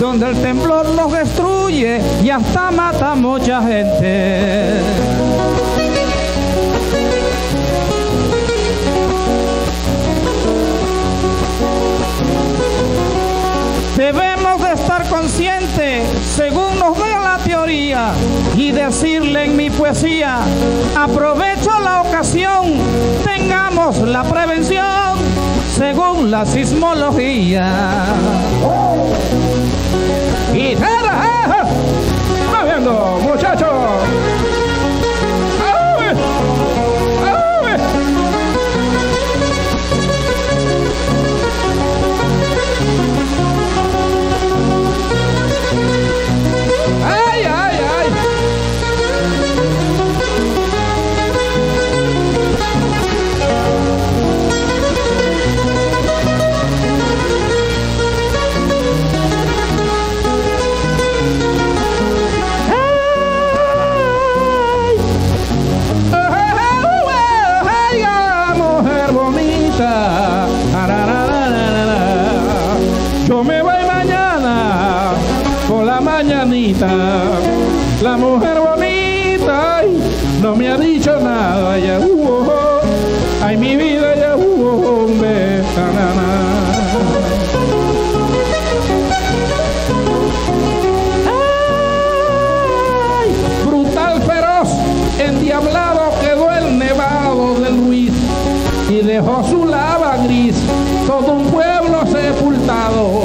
Speaker 3: donde el temblor nos destruye y hasta mata a mucha gente. Debemos de estar conscientes, según nos da la teoría, y decirle en mi poesía, aprovecho la ocasión, tengamos la prevención, según la sismología.
Speaker 2: Y nada, va viendo, muchachos. Ay, ay, ay. Yo me voy mañana por la mañanita. La mujer bonita ay, no me ha dicho nada. Ya hubo, ay mi vida ya hubo un ay, brutal, feroz, endiablado quedó el nevado de Luis y dejó su lava gris, todo un pueblo sepultado.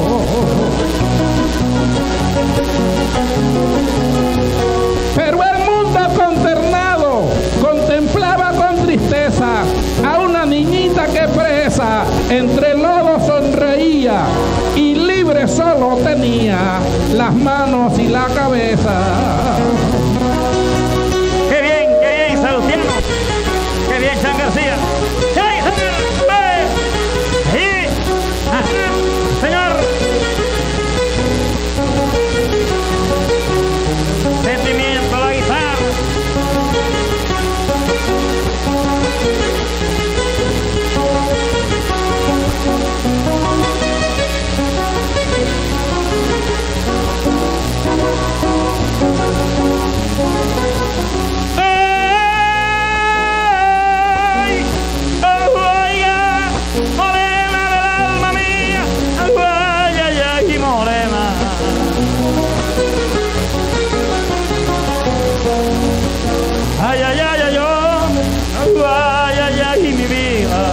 Speaker 2: Pero el mundo consternado contemplaba con tristeza a una niñita que presa entre lodo sonreía y libre solo tenía las manos y la cabeza.
Speaker 1: ¡Qué bien, qué bien, Salustiano! ¡Qué bien, Chan García! Señor, sentimiento la guitarra. Ay, ay, ay, ay, yo, ay, ay, ay, mi vida.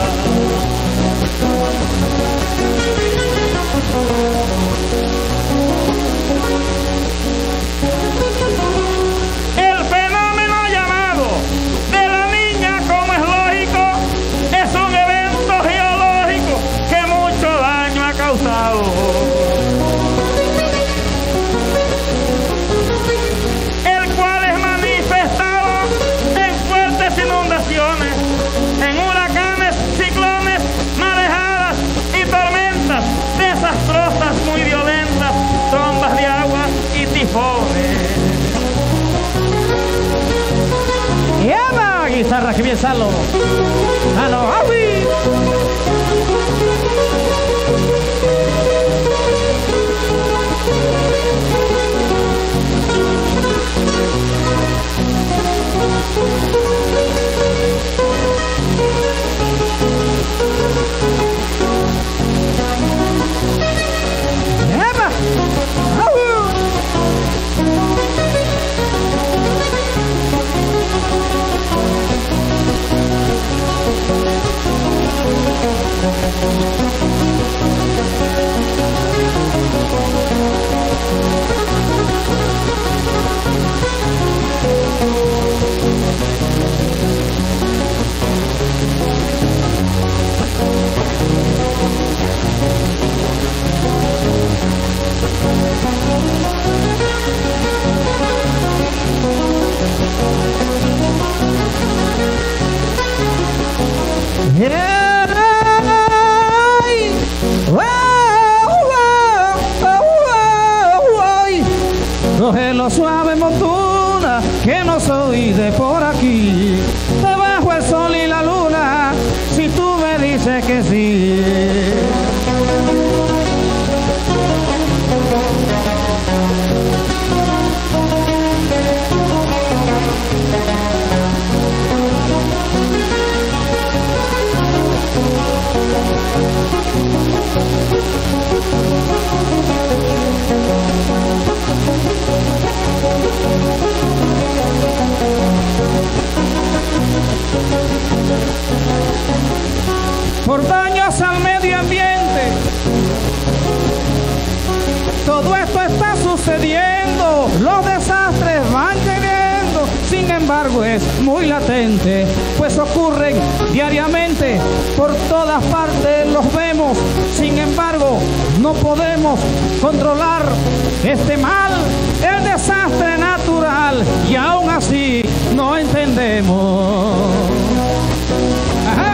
Speaker 1: El fenómeno llamado de la niña, como es lógico, es un evento geológico que mucho daño ha causado. En huracanes, ciclones, marejadas y tormentas desastrosas, muy violentas, trombas de agua y tifones. ¡Llama! Guitarra, que bien salo. ¡A lo Awi! Cógelo suave, montuna, que no soy de por aquí. Debajo el sol y la luna, si tú me dices que sí.
Speaker 3: sucediendo, los desastres van teniendo. Sin embargo es muy latente, pues ocurren diariamente, por todas partes los vemos. Sin embargo no podemos controlar este mal, el desastre natural, y aún así no entendemos. Ajá.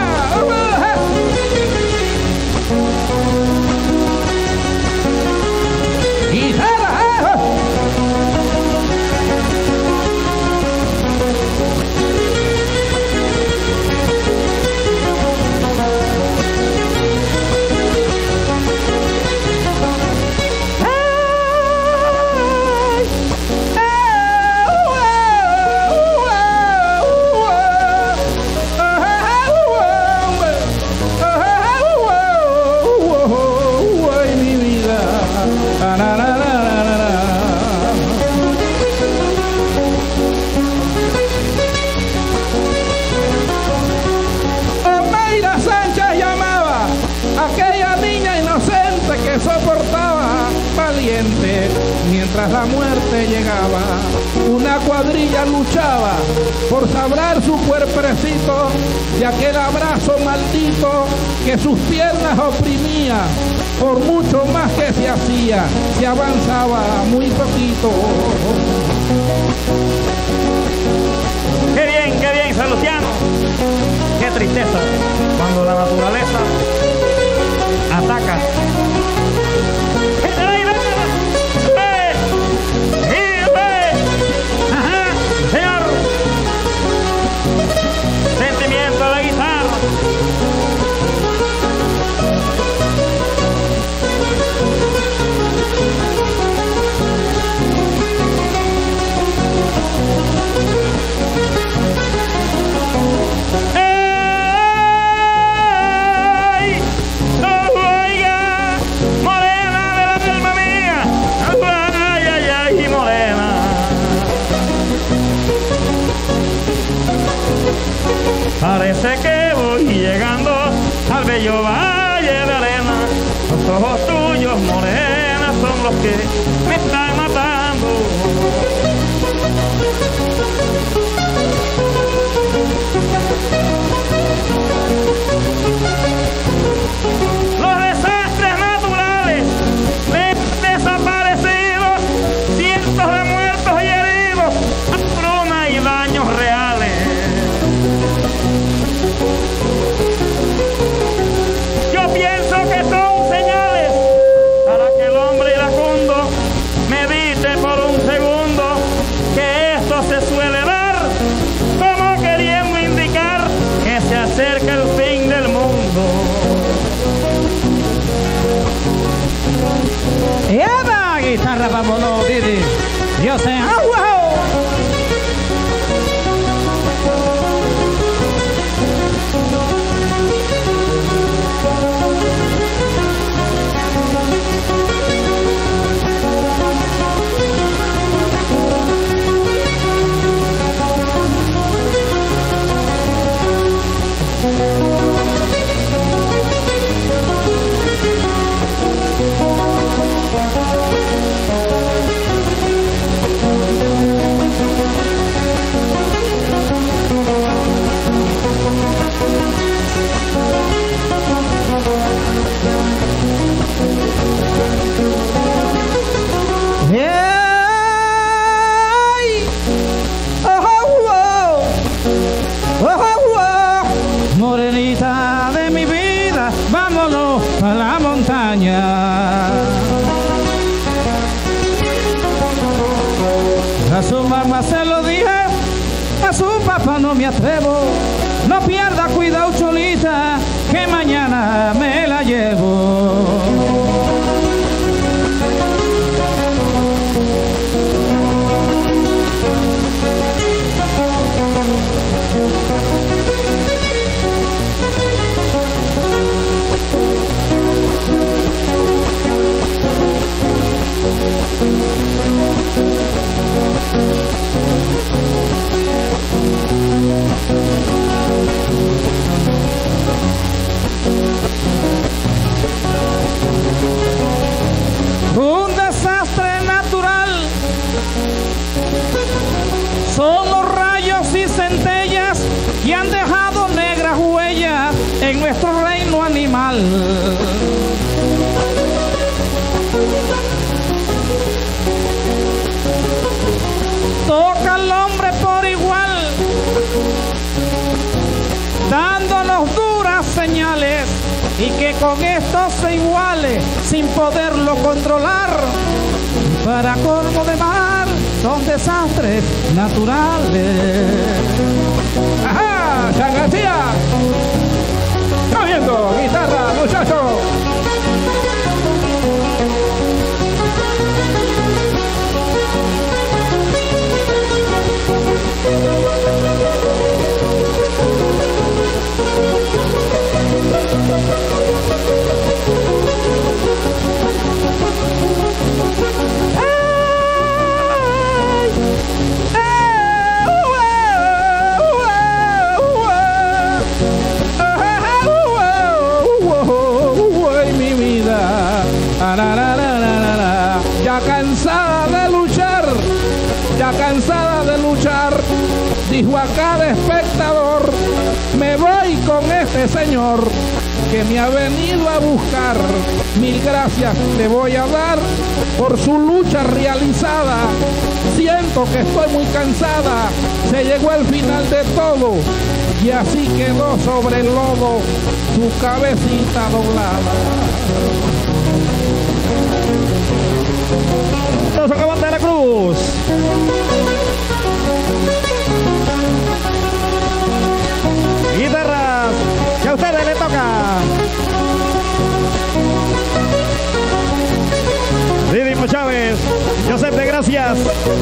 Speaker 2: Soportaba valiente mientras la muerte llegaba. Una cuadrilla luchaba por sabrar su cuerpecito de aquel abrazo maldito que sus piernas oprimía. Por mucho más que se hacía, se avanzaba muy poquito.
Speaker 1: Qué bien, qué bien, Salustiano. Qué tristeza cuando la naturaleza ataca. Sentimiento de la guitarra. ¡Ey! ¡No oiga! Morena de la alma mía. ¡Ay, ay, ay, morena! Parece que voy llegando al bello valle de arena. Los ojos tuyos, morena, son los que me están matando. Los desastres naturales de desaparecidos, cientos de muertos y heridos, hambruna y daños reales. Yo pienso que son señales para que el hombre iracundo medite por un segundo que esto se suele dar, como queriendo indicar que se acerca el fin del mundo.
Speaker 3: ¡Eva! Guitarra, vámonos, Didi. Yo sé, ¡ah, wow! Morenita de mi vida, vámonos a la montaña. A su mamá se lo dije, a su papá no me atrevo. No pierda cuidado, cholita, que mañana me la llevo. igual. Toca al hombre por igual, dándonos duras señales, y que con esto se iguale sin poderlo controlar. Para colmo de mar son desastres naturales.
Speaker 2: ¡Ajá! ¡San García! ¡Está viendo! ¡Guitarra, muchacho! Ya cansada de luchar, ya cansada de luchar, dijo a cada espectador, me voy con este señor que me ha venido a buscar. Mil gracias le voy a dar por su lucha realizada. Siento que estoy muy cansada, se llegó al final de todo y así quedó sobre el lodo su cabecita doblada.
Speaker 1: Socavón de la Cruz. Guitarras, que a ustedes le toca. Didimo Chávez, Joseph de Gracias.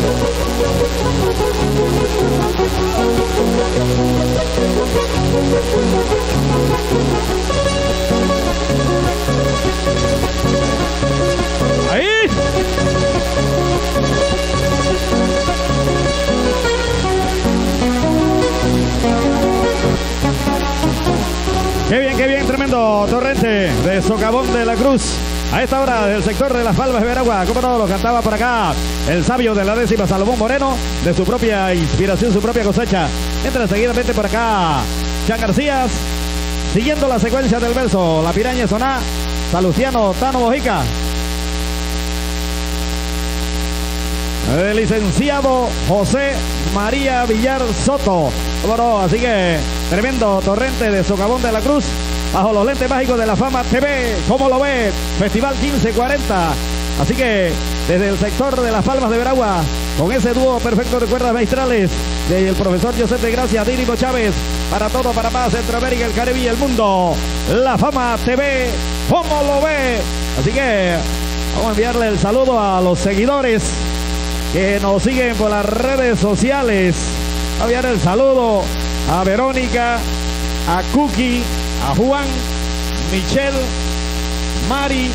Speaker 1: Ahí. Qué bien, qué bien, tremendo torrente de Socavón de la Cruz. A esta hora del sector de las Palmas de Veragua, como no lo cantaba por acá el sabio de la décima, Salomón Moreno, de su propia inspiración, su propia cosecha. Entra seguidamente por acá Chan García, siguiendo la secuencia del verso, La Piraña Soná, Salustiano Tano Mojica. El licenciado José María Villar Soto. Bueno, así que tremendo torrente de Socavón de la Cruz bajo los lentes mágicos de la Fama T V. ¿Cómo lo ve? Festival quince cuarenta. Así que desde el sector de las Palmas de Veragua, con ese dúo perfecto de cuerdas maestrales del profesor Joseph de Gracia, Didimo Chávez, para todo Panamá, Centroamérica, el Caribe y el mundo, la Fama T V. ¿Cómo lo ve? Así que vamos a enviarle el saludo a los seguidores que nos siguen por las redes sociales. A enviar el saludo a Verónica, a Cookie, a Juan, Michelle, Mari,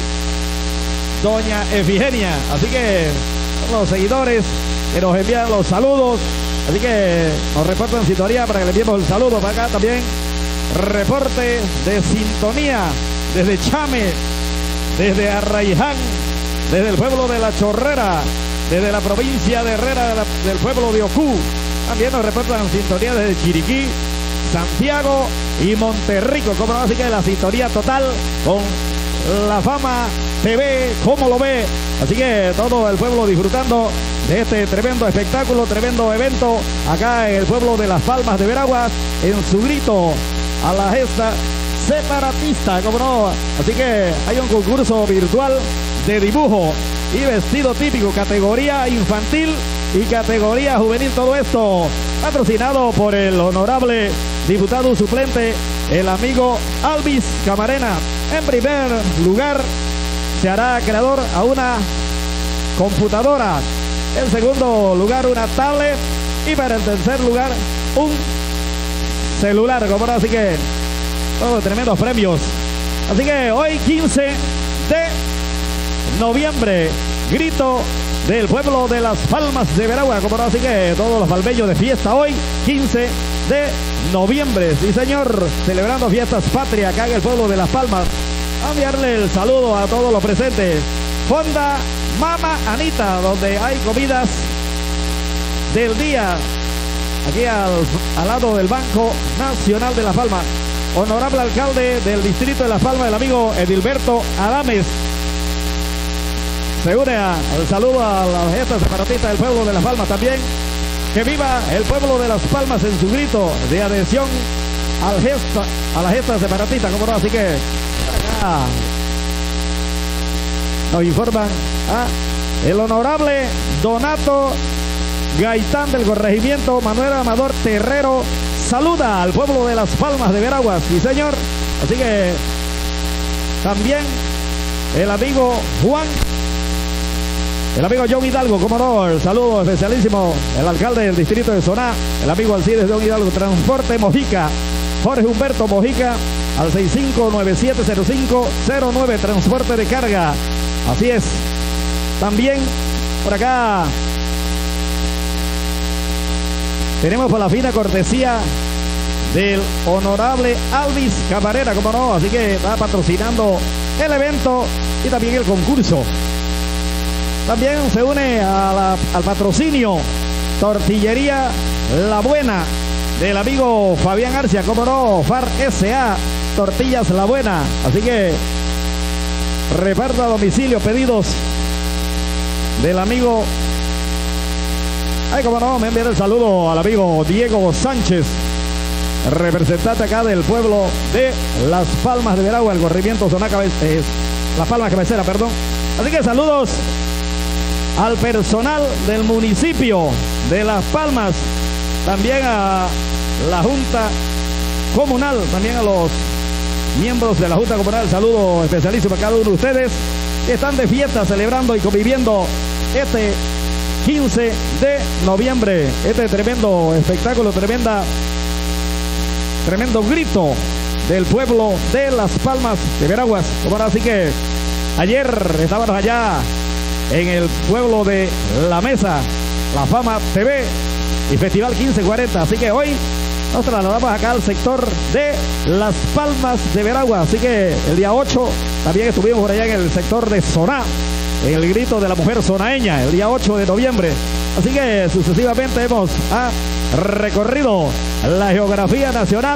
Speaker 1: Doña Efigenia. Así que son los seguidores que nos envían los saludos. Así que nos reportan sintonía para que le enviemos el saludo para acá también. Reporte de sintonía desde Chame, desde Arraiján, desde el pueblo de La Chorrera, desde la provincia de Herrera, de la, del pueblo de Ocú. También nos reportan sintonía desde Chiriquí, Santiago y Monterrico. Como no, así que la sintonía total con la Fama T V, ¿cómo lo ve? Así que todo el pueblo disfrutando de este tremendo espectáculo, tremendo evento acá en el pueblo de Las Palmas de Veragua, en su grito a la gesta separatista, como no. Así que hay un concurso virtual de dibujo y vestido típico, categoría infantil y categoría juvenil. Todo esto patrocinado por el honorable diputado suplente, el amigo Alvis Camarena. En primer lugar se hará acreedor a una computadora, en segundo lugar una tablet y para el tercer lugar un celular, como no. Así que todos tremendos premios. Así que hoy quince de noviembre, grito del pueblo de Las Palmas de Veragua, como no. Así que todos los palmeños de fiesta hoy quince de noviembre, sí señor, celebrando fiestas patria acá en el pueblo de Las Palmas. A enviarle el saludo a todos los presentes. Fonda Mama Anita, donde hay comidas del día, aquí al, al lado del Banco Nacional de Las Palmas. honorable alcalde del distrito de Las Palmas, el amigo Edilberto Adames. Se une a, al saludo a la gesta separatista del pueblo de Las Palmas también. Que viva el pueblo de Las Palmas en su grito de adhesión al gesta, a la gesta separatista, como no, así que acá nos informan ah, el honorable Donato Gaitán del corregimiento Manuel Amador Terrero saluda al pueblo de Las Palmas de Veraguas, sí señor, así que también el amigo Juan, el amigo John Hidalgo, como no, el saludo especialísimo, el alcalde del distrito de Soná, el amigo Alcides John Hidalgo, Transporte Mojica, Jorge Humberto Mojica, al seis cinco nueve siete cero cinco cero nueve, transporte de carga, así es. También por acá tenemos por la fina cortesía del honorable Alvis Camarera, como no, así que está patrocinando el evento y también el concurso. También se une a la, al patrocinio Tortillería La Buena del amigo Fabián Arcia, como no, F A R S A, Tortillas La Buena. Así que reparta a domicilio pedidos del amigo. Ay, como no, me envían el saludo al amigo Diego Sánchez, representante acá del pueblo de Las Palmas de Veragua, el corregimiento Soná eh, Las Palmas Cabecera, perdón. Así que saludos al personal del municipio de Las Palmas, también a la Junta Comunal, también a los miembros de la Junta Comunal, saludo especialísimo a cada uno de ustedes que están de fiesta, celebrando y conviviendo este quince de noviembre, este tremendo espectáculo, tremenda, tremendo grito del pueblo de Las Palmas de Veraguas. Bueno, así que ayer estábamos allá en el pueblo de La Mesa, La Fama T V y Festival quince cuarenta. Así que hoy nos trasladamos acá al sector de Las Palmas de Veragua. Así que el día ocho también estuvimos por allá en el sector de Soná, en el grito de la mujer sonaeña, el día ocho de noviembre. Así que sucesivamente hemos ah, recorrido la geografía nacional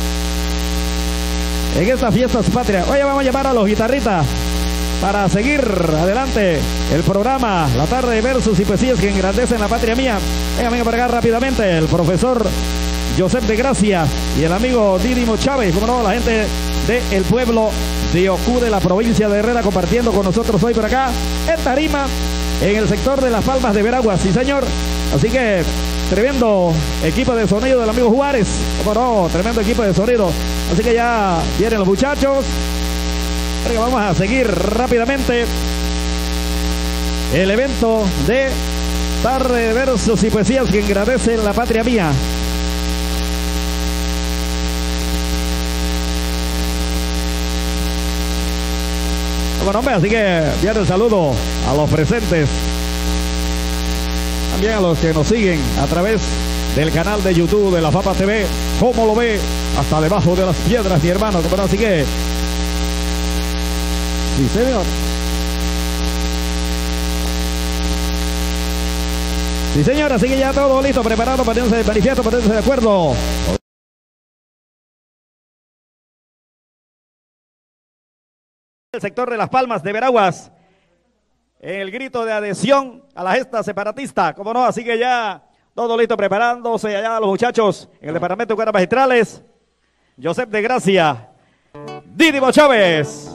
Speaker 1: en estas fiestas patrias. Hoy vamos a llamar a los guitarristas para seguir adelante el programa La Tarde de Versos y Poesías que engrandecen la patria mía. Venga, venga para acá rápidamente el profesor Joseph de Gracia y el amigo Didimo Chávez, como no, la gente del pueblo de Ocú de la provincia de Herrera compartiendo con nosotros hoy por acá en tarima en el sector de Las Palmas de Veraguas, sí señor. Así que tremendo equipo de sonido del amigo Juárez, como no, tremendo equipo de sonido. Así que ya vienen los muchachos. Pero vamos a seguir rápidamente el evento de Tarde de Versos y Poesías que engrandecen la patria mía. Bueno, hombre, así que bien el saludo a los presentes, también a los que nos siguen a través del canal de YouTube de La Fama T V, como lo ve, hasta debajo de las piedras, mi hermano. Bueno, así que sí, señor. Sí, señor, así que ya todo listo, preparado, ponerse de manifiesto, ponerse de acuerdo. El sector de Las Palmas de Veraguas, en el grito de adhesión a la gesta separatista, como no, así que ya todo listo, preparándose allá los muchachos en el departamento de Cuerdas Magistrales, Joseph de Gracia, Didimo Chávez.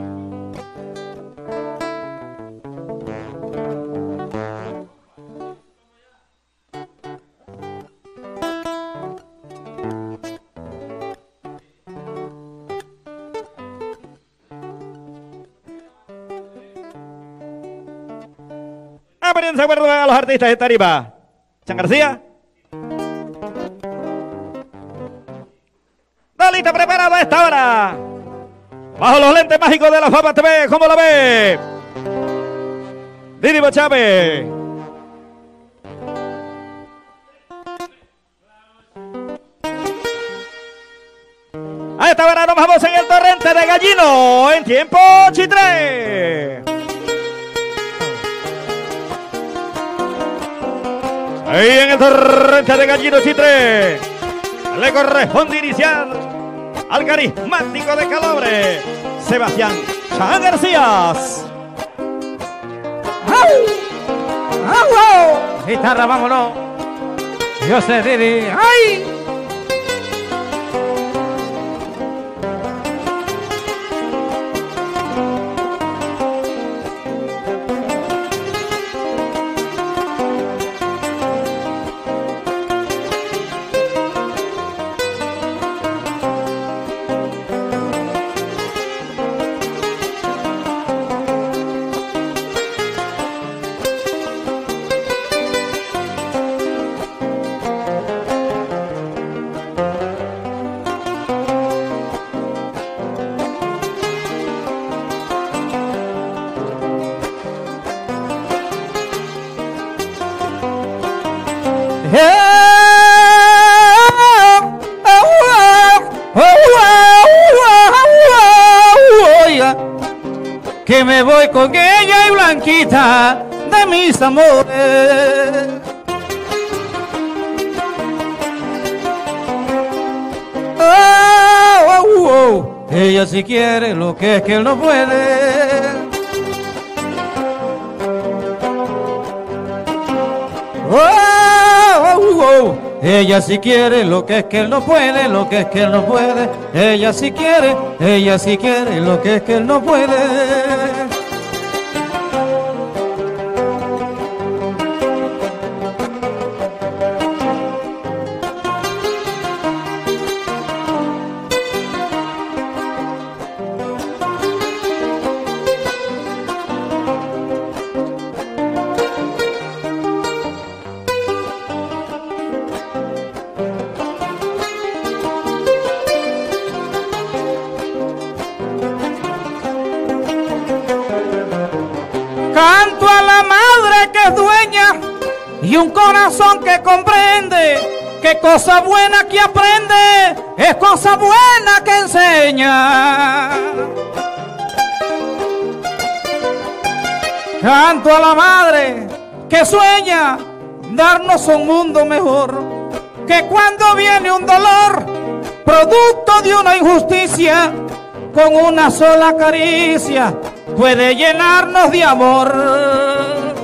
Speaker 1: Apariencia de acuerdo a los artistas de tarima. Chan García. Dalita preparado a esta hora. Bajo los lentes mágicos de La Fama T V, ¿cómo lo ve? Didimo Chávez. A esta hora nos vamos en el torrente de Gallino, en tiempo Chitré. Ahí en el torrente de Gallino Chitré le corresponde iniciar al carismático de Calabre, Sebastián Chan García.
Speaker 3: Guitarra, vámonos. Yo sé, Didi. ¡Ay! Que me voy con ella y Blanquita de mis amores. Oh, oh, oh. Ella si quiere lo que es que él no puede. Oh, oh, oh. Ella si quiere lo que es que él no puede, lo que es que él no puede. Ella si quiere, ella si quiere lo que es que él no puede. Canto a la madre que es dueña y un corazón que comprende que cosa buena que aprende es cosa buena que enseña. Canto a la madre que sueña darnos un mundo mejor, que cuando viene un dolor producto de una injusticia, con una sola caricia puede llenarnos de amor.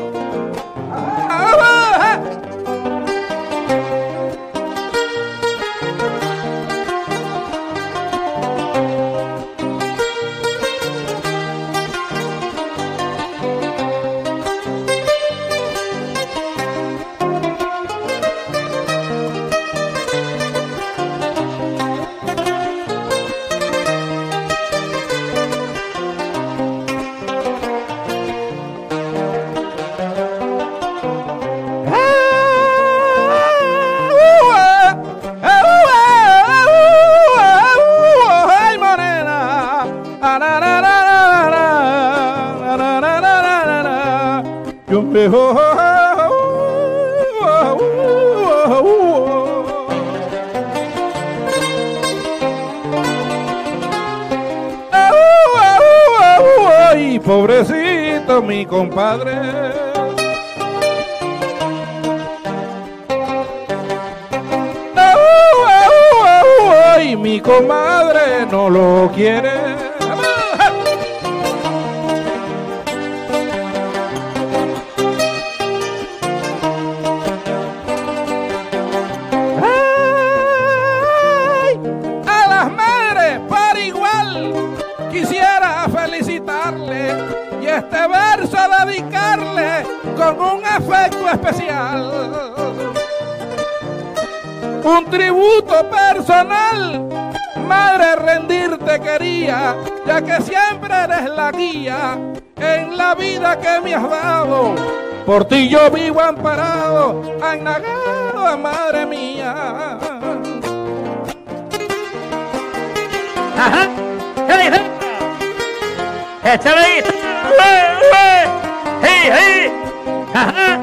Speaker 2: Ay, pobrecito mi compadre. Ay, mi comadre no lo quiere. Quisiera felicitarle y este verso dedicarle con un afecto especial, un tributo personal. Madre, rendirte quería, ya que siempre eres la guía en la vida que me has dado. Por ti yo vivo amparado, abnegado, madre mía.
Speaker 1: Ajá, ¿qué dice? Échale ahí. ¡Hey, hey! ¡Ajá!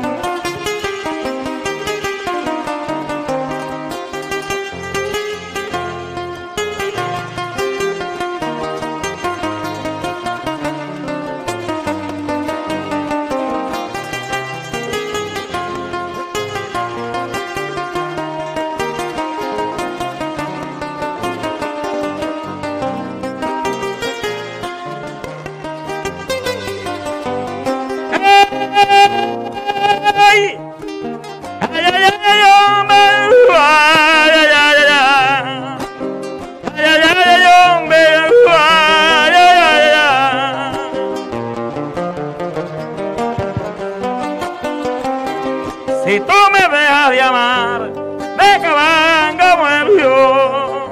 Speaker 1: Si tú me dejas de amar, de Cabanga muero yo.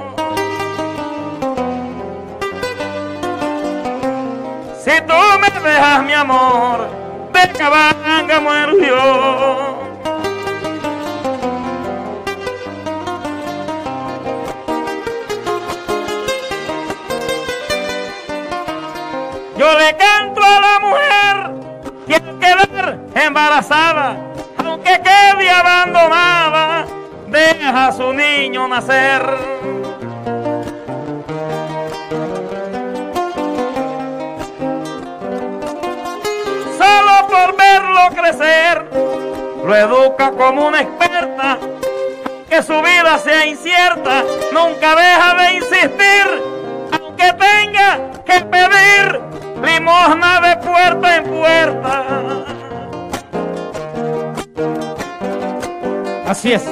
Speaker 1: Si tú me dejas mi amor, de Cabanga muero yo. Yo le canto a la mujer que al quedar embarazada, aunque quede abandonada, deja a su niño nacer. Solo por verlo crecer, lo educa como una experta, que su vida sea incierta, nunca deja de insistir, aunque tenga que pedir limosna de puerta en puerta. Así es.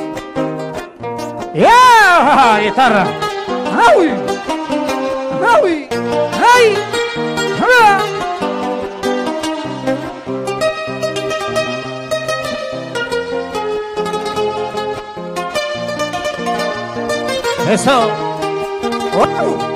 Speaker 1: ¡Ya! Guitarra. ¡Ay! ¡Ay! ¡Ay! Eso. ¡Wow!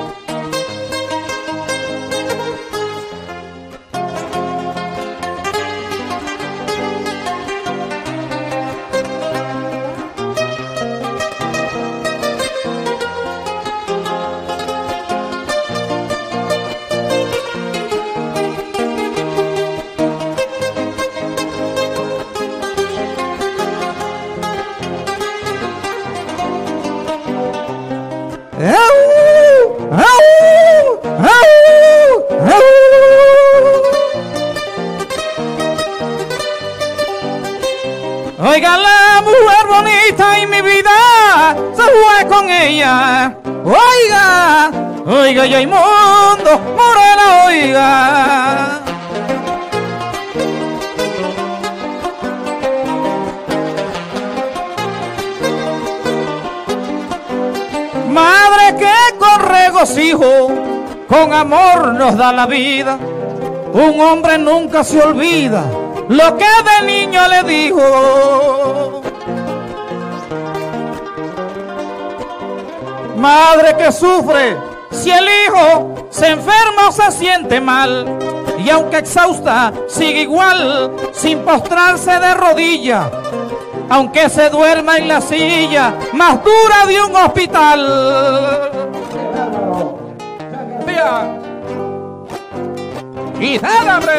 Speaker 1: Oiga, la mujer bonita y mi vida se fue con ella. Oiga, oiga, ya inmundo, morena, oiga. Madre que con regocijo, con amor nos da la vida. Un hombre nunca se olvida lo que de niño le dijo. Madre que sufre si el hijo se enferma o se siente mal, y aunque exhausta sigue igual sin postrarse de rodillas, aunque se duerma en la silla más dura de un hospital. ¡Guitarra, hombre!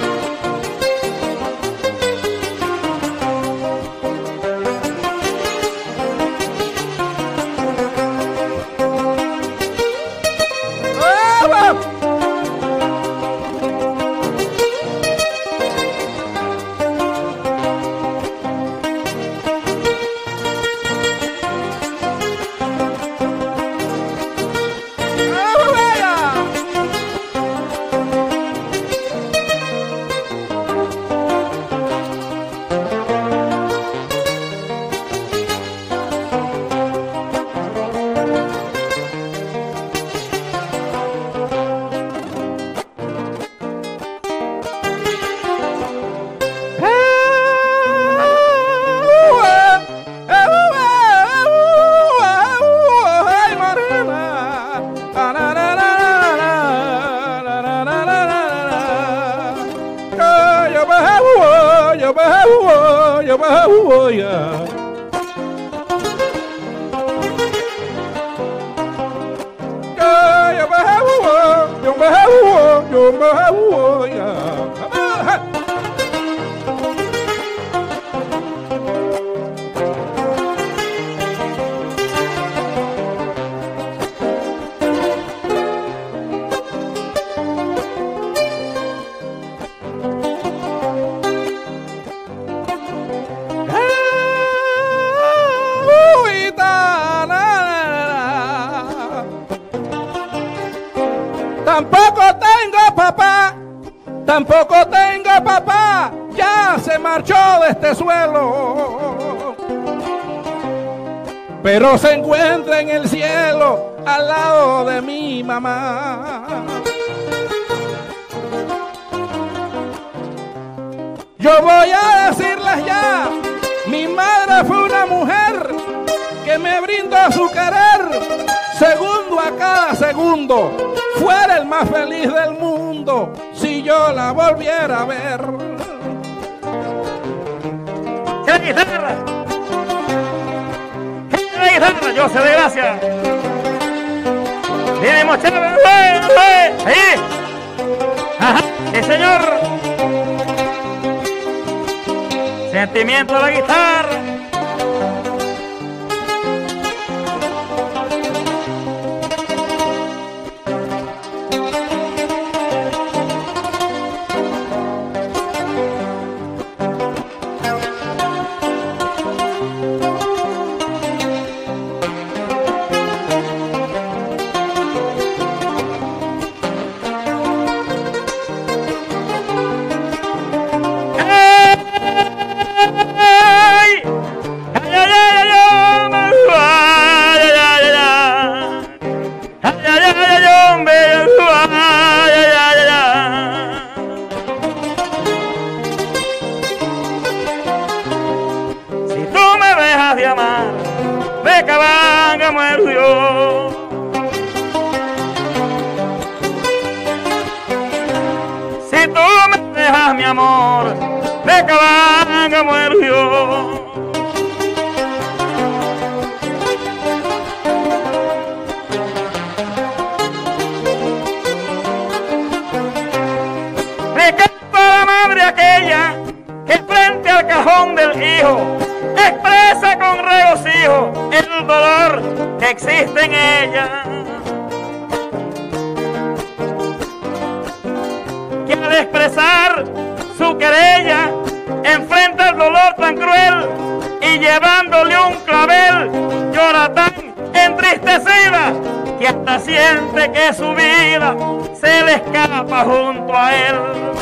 Speaker 1: Tampoco tengo papá, tampoco tengo papá, ya se marchó de este suelo, pero se encuentra en el cielo al lado de mi mamá. Yo voy a decirles ya, mi
Speaker 2: segundo fuera el más feliz del mundo si yo la volviera a ver.
Speaker 1: ¡La guitarra! ¡La guitarra! Yo sé de gracia. Tenemos chévere. ¡Ahí! ¡Ajá! ¡Sí, señor! Sentimiento de la guitarra.
Speaker 4: mi amor, de Cabanga muero yo. Me canta la madre aquella que frente al cajón del hijo expresa con regocijo el dolor que existe en ella. Que al expresar su querella enfrenta el dolor tan cruel y llevándole un clavel llora tan entristecida que hasta siente que su vida se le escapa junto a él.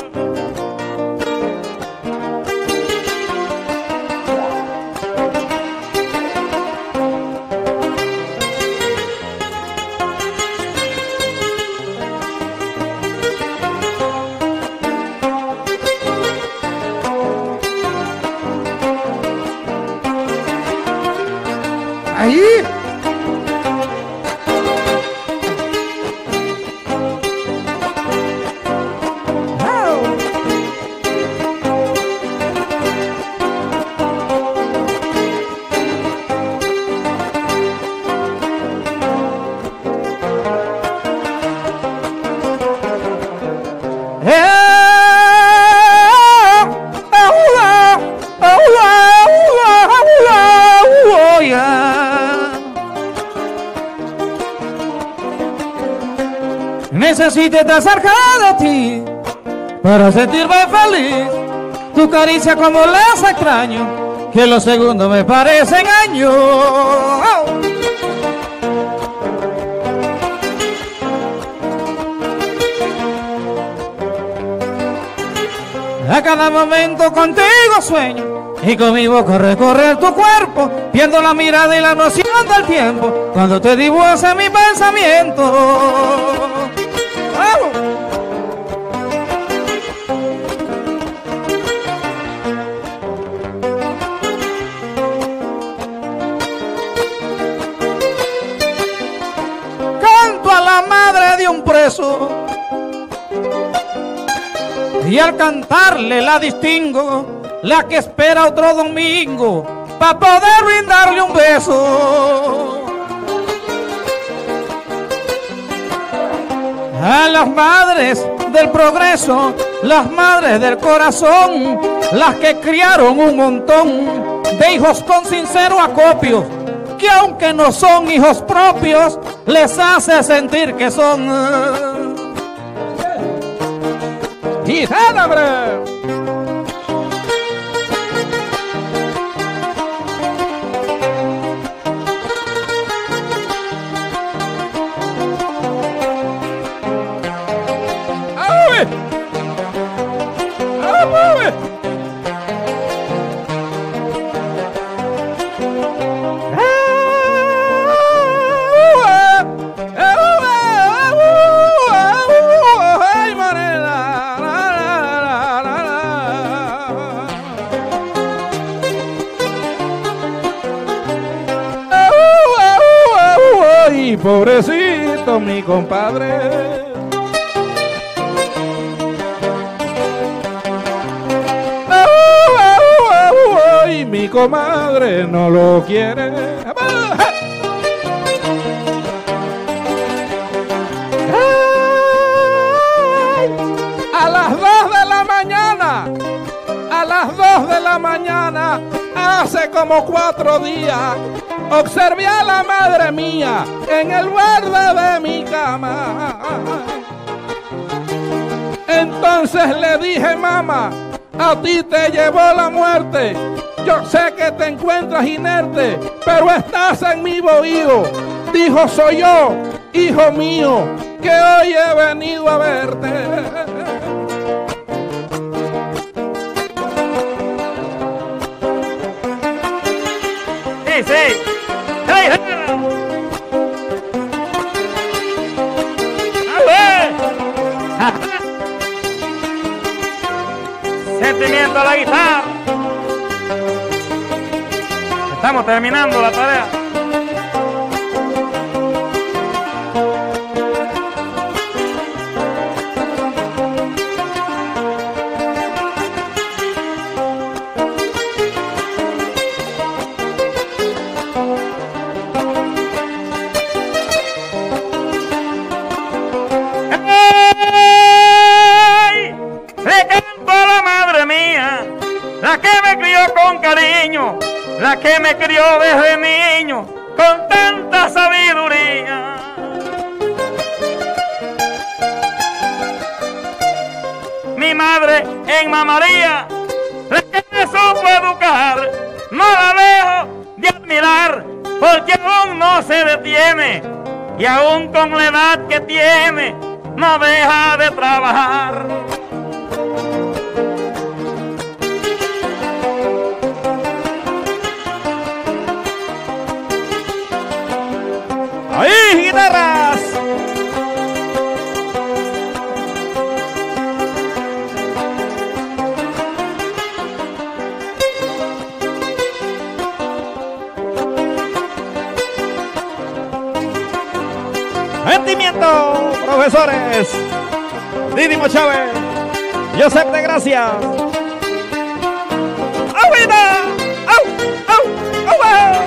Speaker 3: Ahí. Necesito estar cerca de ti para sentirme feliz. Tu caricia como las extraño, que los segundos me parecen años. A cada momento contigo sueño y con mi boca recorrer tu cuerpo, viendo la mirada y la noción del tiempo cuando te dibujas en mi pensamiento. Canto a la madre de un preso y al cantarle la distingo, la que espera otro domingo para poder brindarle un beso. A las madres del progreso, las madres del corazón, las que criaron un montón de hijos con sincero acopio, que aunque no son hijos propios, les hace sentir que son. ¡Y célebre! Pobrecita.
Speaker 2: Chito, mi compadre. Y mi comadre no lo quiere. A las dos de la mañana, a las dos de la mañana, hace como cuatro días, observé a la madre mía en el borde de mi cama. Entonces le dije, mamá, a ti te llevó la muerte. Yo sé que te encuentras inerte, pero estás en mi bohío. Dijo, soy yo, hijo mío, que hoy he venido a verte.
Speaker 4: Sí, sí. ¡Hey, hey! Sentimiento a la guitarra. Estamos terminando la tarea. La que me crió desde niño con tanta sabiduría. Mi madre en Mamaría, la que me supo educar, no la dejo de admirar, porque aún no se detiene y aún con la edad que tiene no deja de trabajar.
Speaker 1: ¡Ahí, guitarras! Sentimiento, profesores. Didimo Chávez, Josep de Gracia. ¡Agüita! ¡Au! ¡Au! ¡Au!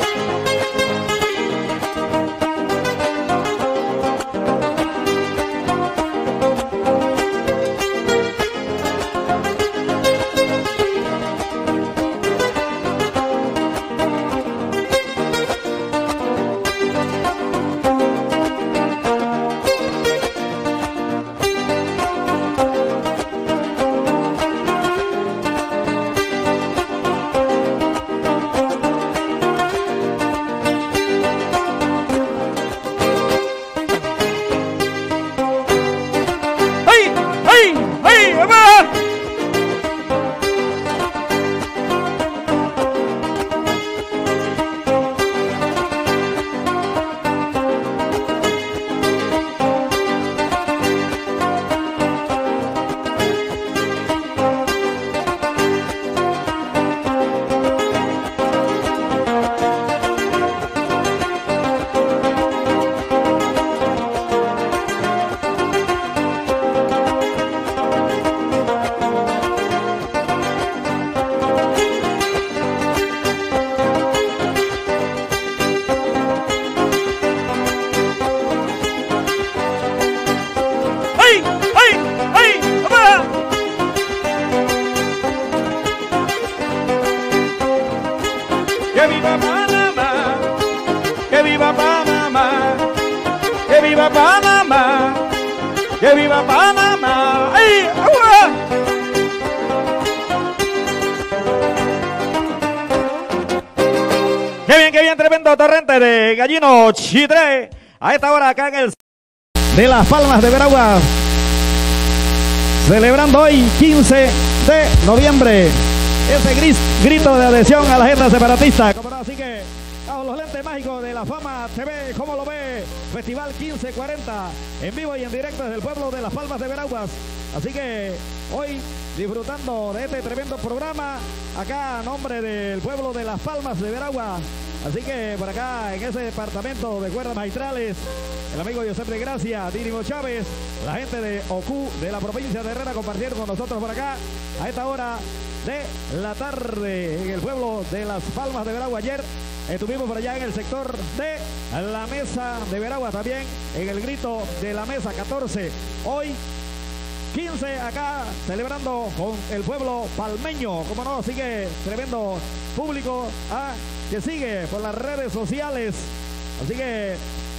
Speaker 2: ¡Que viva Panamá! ¡Que viva Panamá! ¡Que viva Panamá! ¡Que viva Panamá! ¡Ay! ¡Agua!
Speaker 1: ¡Qué bien, qué bien! Tremendo torrente de Gallino Chitré. A esta hora acá en el de Las Palmas de Veraguas. Celebrando hoy quince de noviembre. Ese gris, grito de adhesión a la agenda separatista. Como no, así que bajo los lentes mágicos de La Fama T V, ¿cómo lo ve? Festival quince cuarenta en vivo y en directo desde el pueblo de Las Palmas de Veraguas. Así que hoy disfrutando de este tremendo programa acá a nombre del pueblo de Las Palmas de Veraguas. Así que por acá en ese departamento de cuerdas magistrales el amigo José de Gracia, Dínimo Chávez, la gente de Ocú de la provincia de Herrera compartieron con nosotros por acá a esta hora de la tarde en el pueblo de Las Palmas de Veragua. Ayer estuvimos por allá en el sector de la Mesa de Veragua, también en el grito de la Mesa catorce. Hoy quince acá celebrando con el pueblo palmeño. Como no, sigue tremendo público ah, que sigue por las redes sociales. Así que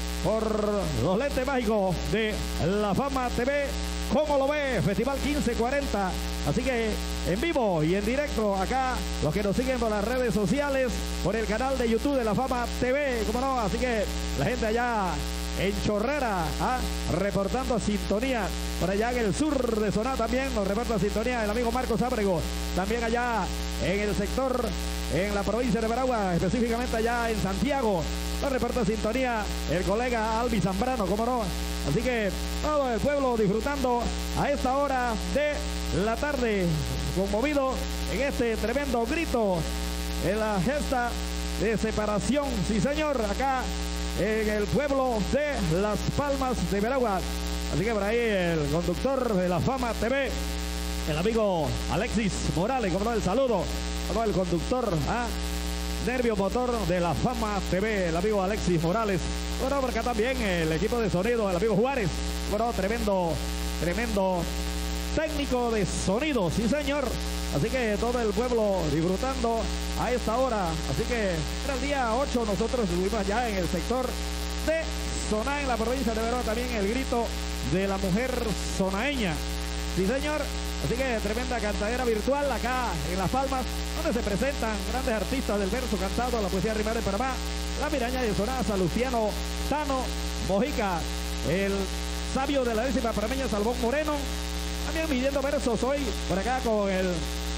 Speaker 1: por los lentes mágicos de La Fama T V, ¿cómo lo ve? Festival quince cuarenta. Así que en vivo y en directo acá, los que nos siguen por las redes sociales, por el canal de YouTube de La Fama T V, ¿cómo no? Así que la gente allá en Chorrera, ¿ah? reportando sintonía. Por allá en el sur de Soná también nos reporta sintonía el amigo Marcos Ábrego. También allá en el sector, en la provincia de Veragua, específicamente allá en Santiago, nos reporta sintonía el colega Albi Zambrano, ¿cómo no? Así que todo el pueblo disfrutando a esta hora de la tarde, conmovido en este tremendo grito en la gesta de separación, sí señor, acá en el pueblo de Las Palmas de Veragua. Así que por ahí el conductor de La Fama T V, el amigo Alexis Morales, como no, el saludo, como el conductor, ¿ah? Nervio motor de La Fama T V, el amigo Alexis Morales. Bueno, por acá también el equipo de sonido, el amigo Juárez. Bueno, tremendo, tremendo técnico de sonido, sí señor. Así que todo el pueblo disfrutando a esta hora. Así que era el día ocho, nosotros estuvimos allá en el sector de Soná, en la provincia de Veragua, también el grito de la mujer sonaeña. Sí señor. Así que tremenda cantadera virtual acá en Las Palmas, donde se presentan grandes artistas del verso cantado, la poesía rimada de Panamá, la miraña de Sonaza, Luciano Tano Mojica, el sabio de la décima panameña Salvón Moreno, también midiendo versos hoy por acá con el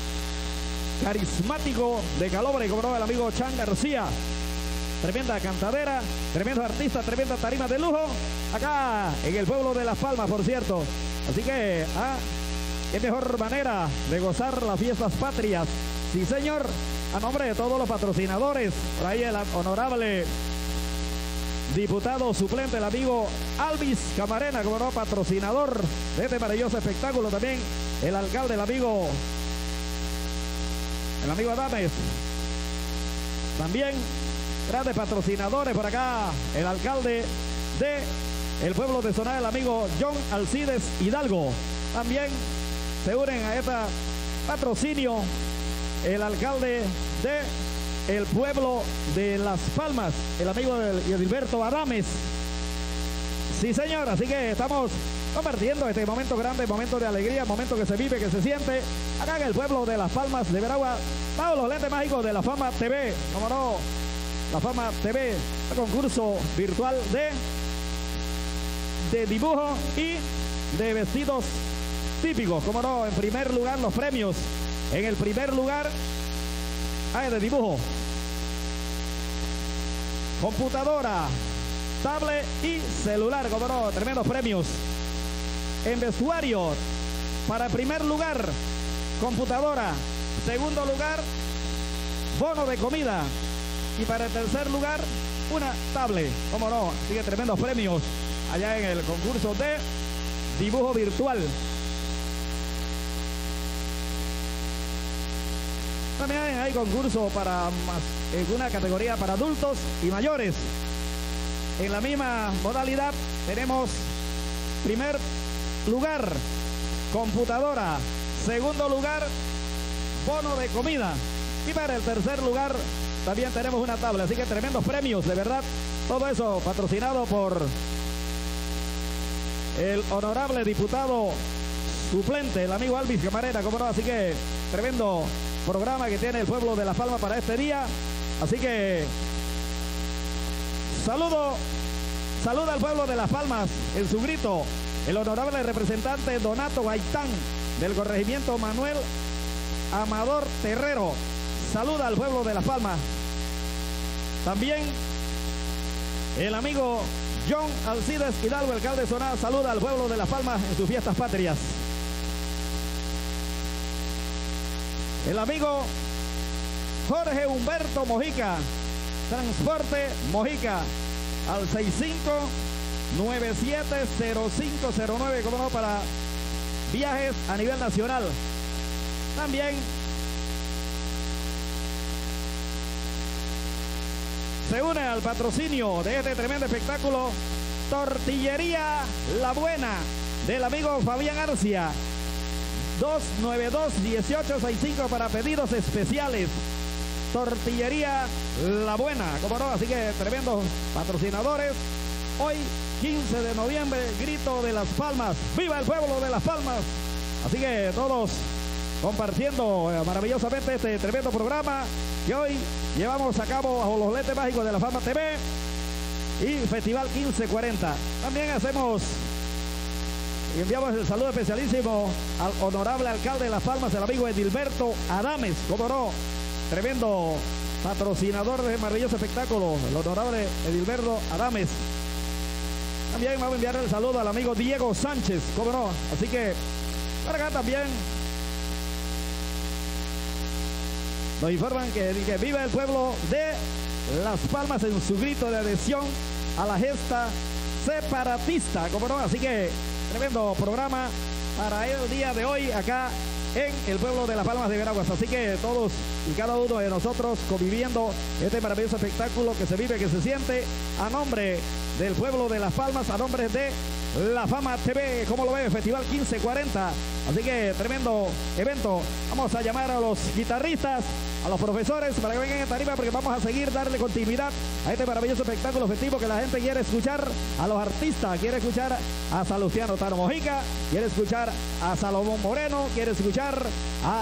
Speaker 1: carismático de Calobre, como no, el amigo Chan García. Tremenda cantadera, tremendos artistas, tremenda tarima de lujo acá en el pueblo de Las Palmas, por cierto. Así que, ah, qué mejor manera de gozar las fiestas patrias. Sí, señor, a nombre de todos los patrocinadores, por ahí el honorable diputado suplente, el amigo Alvis Camarena, como no, patrocinador de este maravilloso espectáculo. También el alcalde, el amigo, el amigo Adames. También grandes patrocinadores por acá, el alcalde de el pueblo de Soná, el amigo John Alcides Hidalgo. También se unen a este patrocinio el alcalde de el pueblo de Las Palmas, el amigo Edilberto Adames. Sí señor, así que estamos compartiendo este momento grande, momento de alegría, momento que se vive, que se siente acá en el pueblo de Las Palmas de Veragua. Bajo los lentes mágicos de La Fama T V, como no, La Fama T V, el concurso virtual de de dibujo y de vestidos típicos, como no, en primer lugar los premios. En el primer lugar hay de dibujo, computadora, tablet y celular, como no, tremendos premios. En vestuario, para el primer lugar, computadora. Segundo lugar, bono de comida. Y para el tercer lugar, una tablet, como no, sigue tremendos premios allá en el concurso de dibujo virtual. También hay concurso para más, en una categoría para adultos y mayores. En la misma modalidad tenemos primer lugar, computadora. Segundo lugar, bono de comida. Y para el tercer lugar también tenemos una tabla. Así que tremendos premios, de verdad. Todo eso patrocinado por el honorable diputado suplente, el amigo Alvis Camarena, como no. Así que tremendo programa que tiene el pueblo de Las Palmas para este día. Así que saludo, saluda al pueblo de Las Palmas en su grito el honorable representante Donato Gaitán del corregimiento Manuel Amador Terrero. Saluda al pueblo de Las Palmas. También el amigo John Alcides Hidalgo, alcalde de Soná, saluda al pueblo de Las Palmas en sus fiestas patrias. El amigo Jorge Humberto Mojica, Transporte Mojica, al seis cinco nueve siete cero cinco cero nueve, como no, para viajes a nivel nacional. También se une al patrocinio de este tremendo espectáculo Tortillería La Buena del amigo Fabián Arcia. dos nueve dos, uno ocho seis cinco para pedidos especiales. Tortillería La Buena, como no, así que tremendos patrocinadores. Hoy, quince de noviembre, Grito de Las Palmas. ¡Viva el pueblo de Las Palmas! Así que todos compartiendo maravillosamente este tremendo programa que hoy llevamos a cabo bajo los lentes mágicos de La Fama T V y Festival quince cuarenta. También hacemos y enviamos el saludo especialísimo al honorable alcalde de Las Palmas, el amigo Edilberto Adames, como no, tremendo patrocinador de maravilloso espectáculo, el honorable Edilberto Adames. También vamos a enviar el saludo al amigo Diego Sánchez, como no, así que para acá también nos informan que, que vive el pueblo de Las Palmas en su grito de adhesión a la gesta separatista, como no, así que tremendo programa para el día de hoy acá en el pueblo de Las Palmas de Veraguas. Así que todos y cada uno de nosotros conviviendo este maravilloso espectáculo que se vive, que se siente, a nombre del pueblo de Las Palmas, a nombre de La Fama T V, como lo ve, Festival quince cuarenta. Así que tremendo evento. Vamos a llamar a los guitarristas, a los profesores para que vengan en tarima, porque vamos a seguir darle continuidad a este maravilloso espectáculo festivo que la gente quiere escuchar, a los artistas, quiere escuchar a Salustiano Tano Mojica, quiere escuchar a Salomón Moreno, quiere escuchar a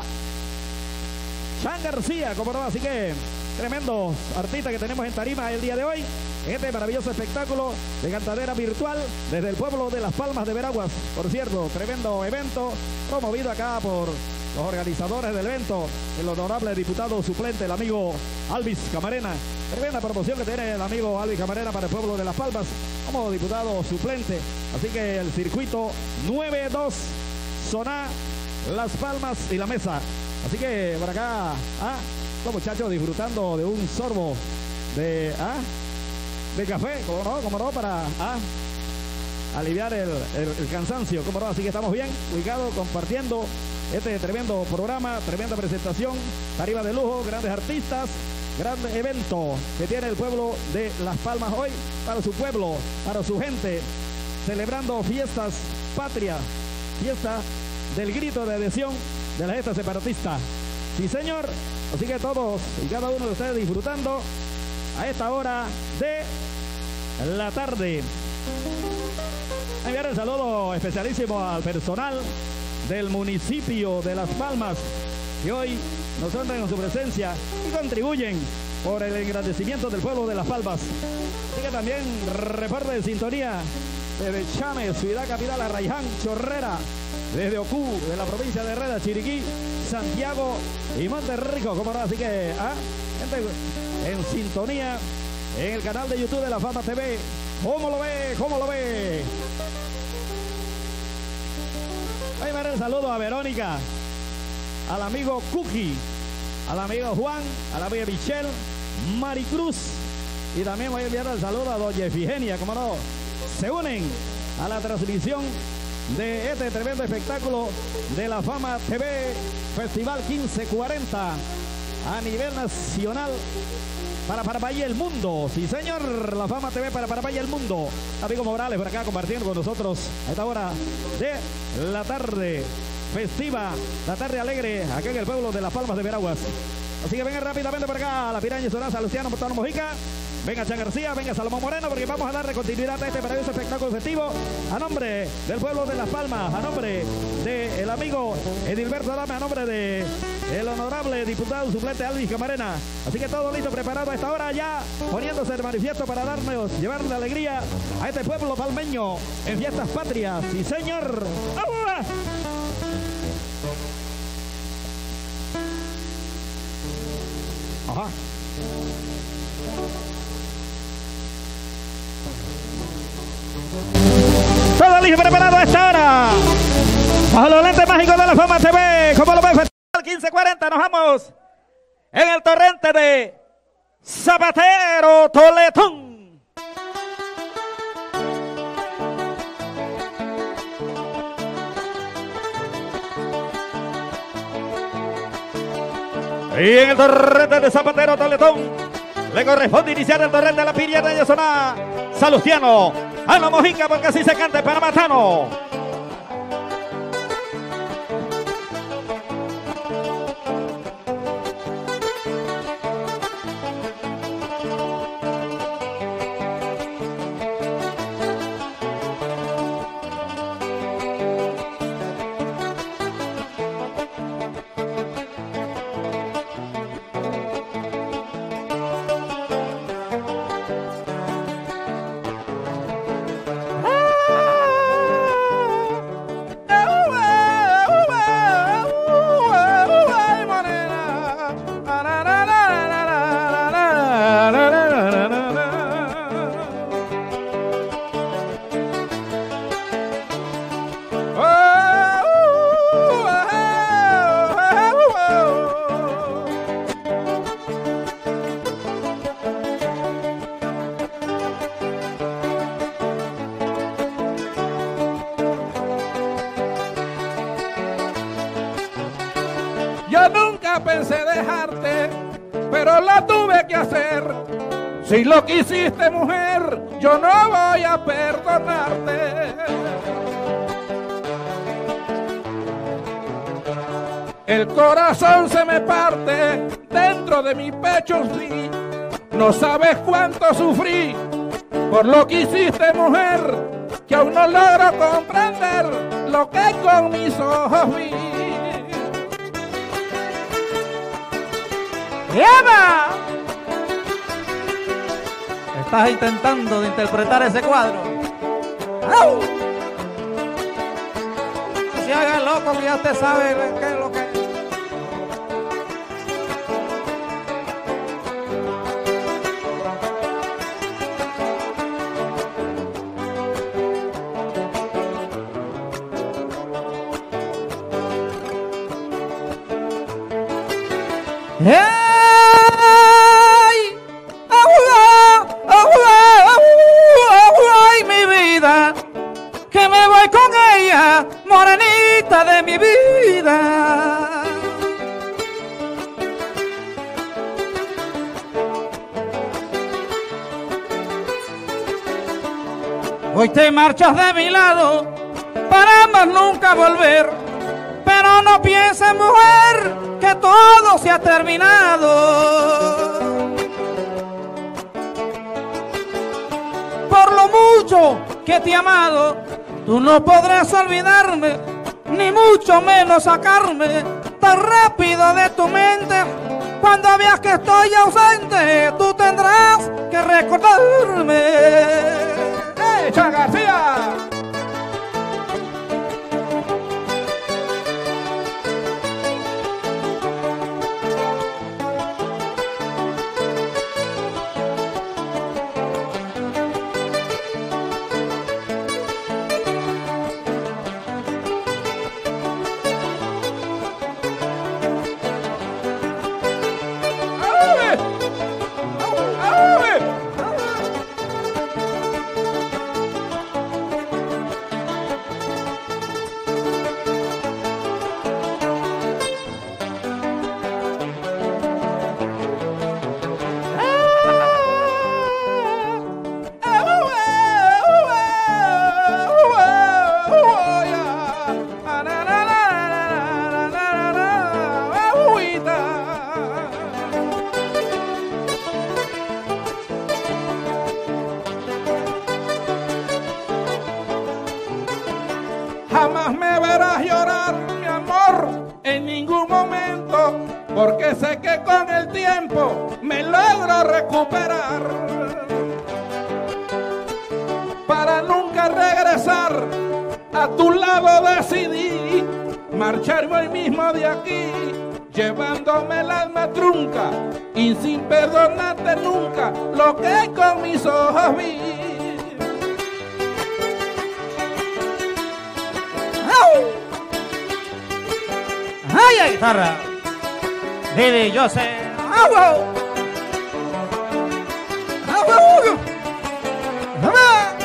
Speaker 1: Chan García, como no, así que tremendos artistas que tenemos en tarima el día de hoy, este maravilloso espectáculo de cantadera virtual desde el pueblo de Las Palmas de Veraguas. Por cierto, tremendo evento promovido acá por los organizadores del evento, el honorable diputado suplente, el amigo Alvis Camarena. Tremenda promoción que tiene el amigo Alvis Camarena para el pueblo de Las Palmas como diputado suplente. Así que el circuito nueve dos, Soná, Las Palmas y La Mesa. Así que por acá, ah, los muchachos disfrutando de un sorbo de, ah, de café, como no, como no, para ah, aliviar el, el, el cansancio, como no. Así que estamos bien ubicados compartiendo este tremendo programa, tremenda presentación, tarima de lujo, grandes artistas, gran evento que tiene el pueblo de Las Palmas hoy para su pueblo, para su gente, celebrando fiestas patria, fiesta del grito de adhesión de la gesta separatista. Sí, señor. Así que todos y cada uno de ustedes disfrutando a esta hora de la tarde. Enviar el saludo especialísimo al personal del municipio de Las Palmas, que hoy nos honran con su presencia y contribuyen por el engrandecimiento del pueblo de Las Palmas. Así que también reporte de sintonía desde Chame, ciudad capital, Arraiján, Chorrera, desde Ocú, de la provincia de Herrera, Chiriquí, Santiago y Monterrico, como no. Así que, ah, gente en sintonía en el canal de YouTube de La Fama T V. ¿Cómo lo ve? ¿Cómo lo ve? Voy a dar el saludo a Verónica, al amigo Cookie, al amigo Juan, a la amiga Michelle, Maricruz, y también voy a enviar el saludo a doña Efigenia, como no, se unen a la transmisión de este tremendo espectáculo de La Fama T V, Festival quince cuarenta a nivel nacional para Paraguay y el mundo. Sí, señor, La Fama T V para Paraguay y el mundo. Amigo Morales por acá compartiendo con nosotros a esta hora de la tarde festiva, la tarde alegre acá en el pueblo de Las Palmas de Veraguas. Así que vengan rápidamente por acá, la Piraña Sonaza, Luciano Tano Mojica, venga Chan García, venga Salomón Moreno, porque vamos a darle continuidad a este maravilloso espectáculo festivo a nombre del pueblo de Las Palmas, a nombre del amigo Edilberto Adame, a nombre de el honorable diputado suplente Alvis Camarena. Así que todo listo, preparado a esta hora ya, poniéndose de manifiesto para darnos, llevarle alegría a este pueblo palmeño en fiestas patrias. Sí, señor. ¡Vamos! Ajá. Todo listo, preparado a esta hora. Bajo los lentes mágicos de La Fama T V. Como lo ve, Festival quince cuarenta. Nos vamos en el torrente de Zapatero Toletón. Y en el torrente de Zapatero Toletón le corresponde iniciar el torrente de la Pirieta de Zona Salustiano a la Mojica, porque así se canta para Matano.
Speaker 2: Yo nunca pensé dejarte, pero la tuve que hacer. Si lo quisiste, mujer, yo no voy a perdonarte. El corazón se me parte dentro de mi pecho, sí. No sabes cuánto sufrí por lo que hiciste, mujer, que aún no logro comprender lo que con mis ojos vi.
Speaker 3: ¡Eva! Estás intentando de interpretar ese cuadro. ¡Au! No se haga el loco, que ya usted sabe qué es lo que es. ¡Eh! Que me voy con ella, morenita de mi vida. Hoy te marchas de mi lado para más nunca volver, pero no pienses, mujer, que todo se ha terminado. Por lo mucho que te he amado, tú no podrás olvidarme, ni mucho menos sacarme tan rápido de tu mente. Cuando veas que estoy ausente, tú tendrás que recordarme.
Speaker 2: ¡Hey, Chan García! Jamás me verás llorar, mi amor, en ningún momento, porque sé que con el tiempo me logro recuperar. Para nunca regresar a tu lado decidí marcharme hoy mismo de aquí, llevándome el alma trunca y sin perdonarte nunca lo que con mis ojos vi.
Speaker 3: ¡Ay, ay, guitarra! Dile, yo sé. ¡Agua! ¡Agua! ¡Agua!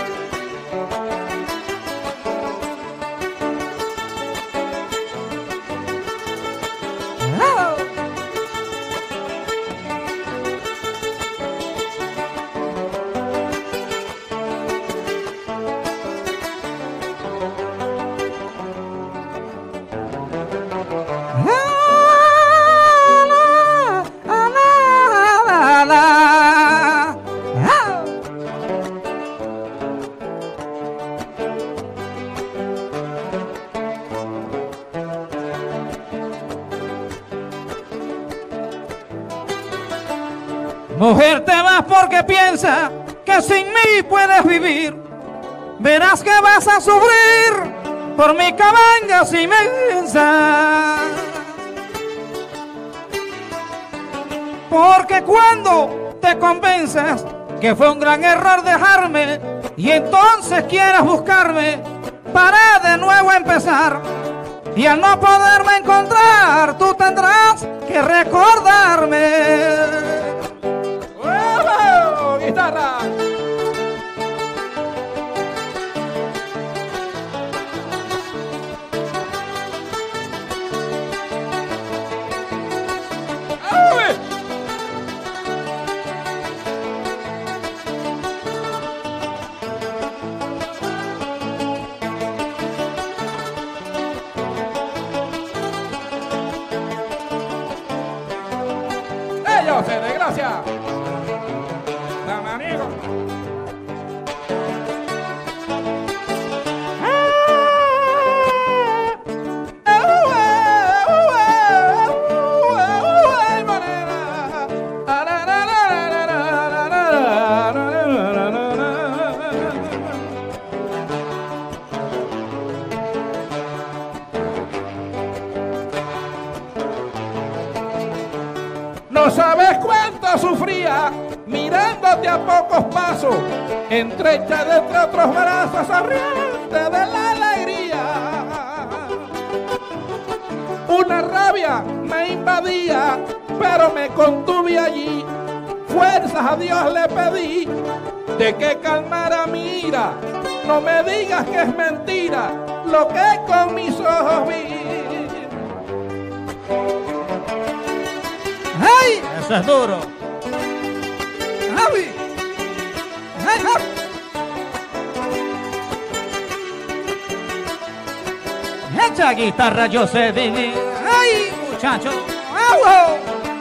Speaker 3: Mujer, te vas porque piensas que sin mí puedes vivir. Verás que vas a sufrir por mi cabañas inmensas. Porque cuando te convences que fue un gran error dejarme y entonces quieras buscarme para de nuevo empezar, y al no poderme encontrar tú tendrás que recordarme.
Speaker 2: ¡Oh, guitarra! Ellos se desgracia. Dame amigo. No sabes cuánto sufría mirándote a pocos pasos, entrecha de entre otros brazos, ardiente de la alegría. Una rabia me invadía, pero me contuve allí. Fuerzas a Dios le pedí de que calmara mi ira. No me digas que es mentira lo que con mis ojos vi.
Speaker 3: ¡Ay!
Speaker 1: Eso es duro.
Speaker 3: ¡Javi! ¡Ay, Javi! Echa guitarra, yo sé vivir. ¡Ay, muchacho! ¡Agua!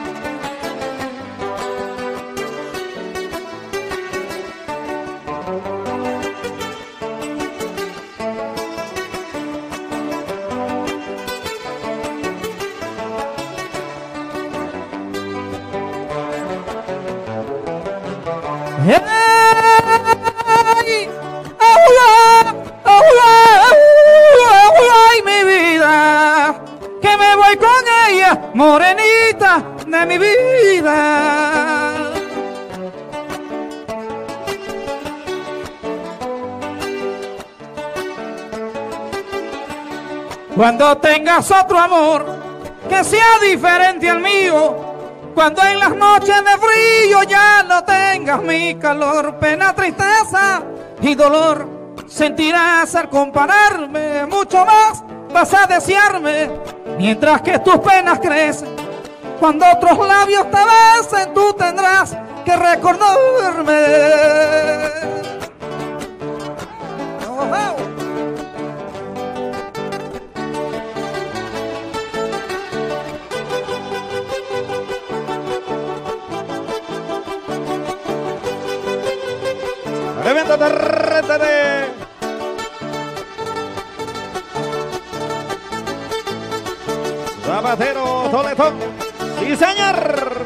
Speaker 3: ¡Ay! ¡Agua! ¡Agua! ¡Ay, mi vida! Que me voy con ella, morenita de mi vida. Cuando tengas otro amor que sea diferente al mío, cuando en las noches de frío ya no tengas mi calor, pena, tristeza y dolor sentirás al compararme, mucho más vas a desearme, mientras que tus penas crecen. Cuando otros labios te besen, tú tendrás que recordarme. Oh, oh.
Speaker 1: Tremendo torrente de Zapatero Toletón. ¡Sí, señor!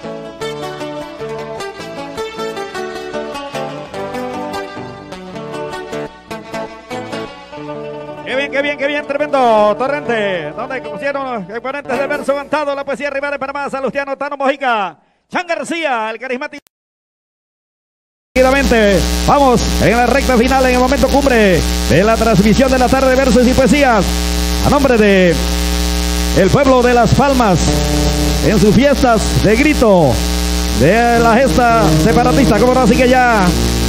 Speaker 1: ¡Qué bien, qué bien, qué bien! Tremendo torrente, donde pusieron los exponentes del verso cantado, la poesía rival de Panamá, Salustiano Tano Mojica, Chan García, el carismático. Vamos en la recta final, en el momento cumbre de la transmisión de la tarde de versos y poesías, a nombre de el pueblo de Las Palmas, en sus fiestas de grito de la gesta separatista. Como no, así que ya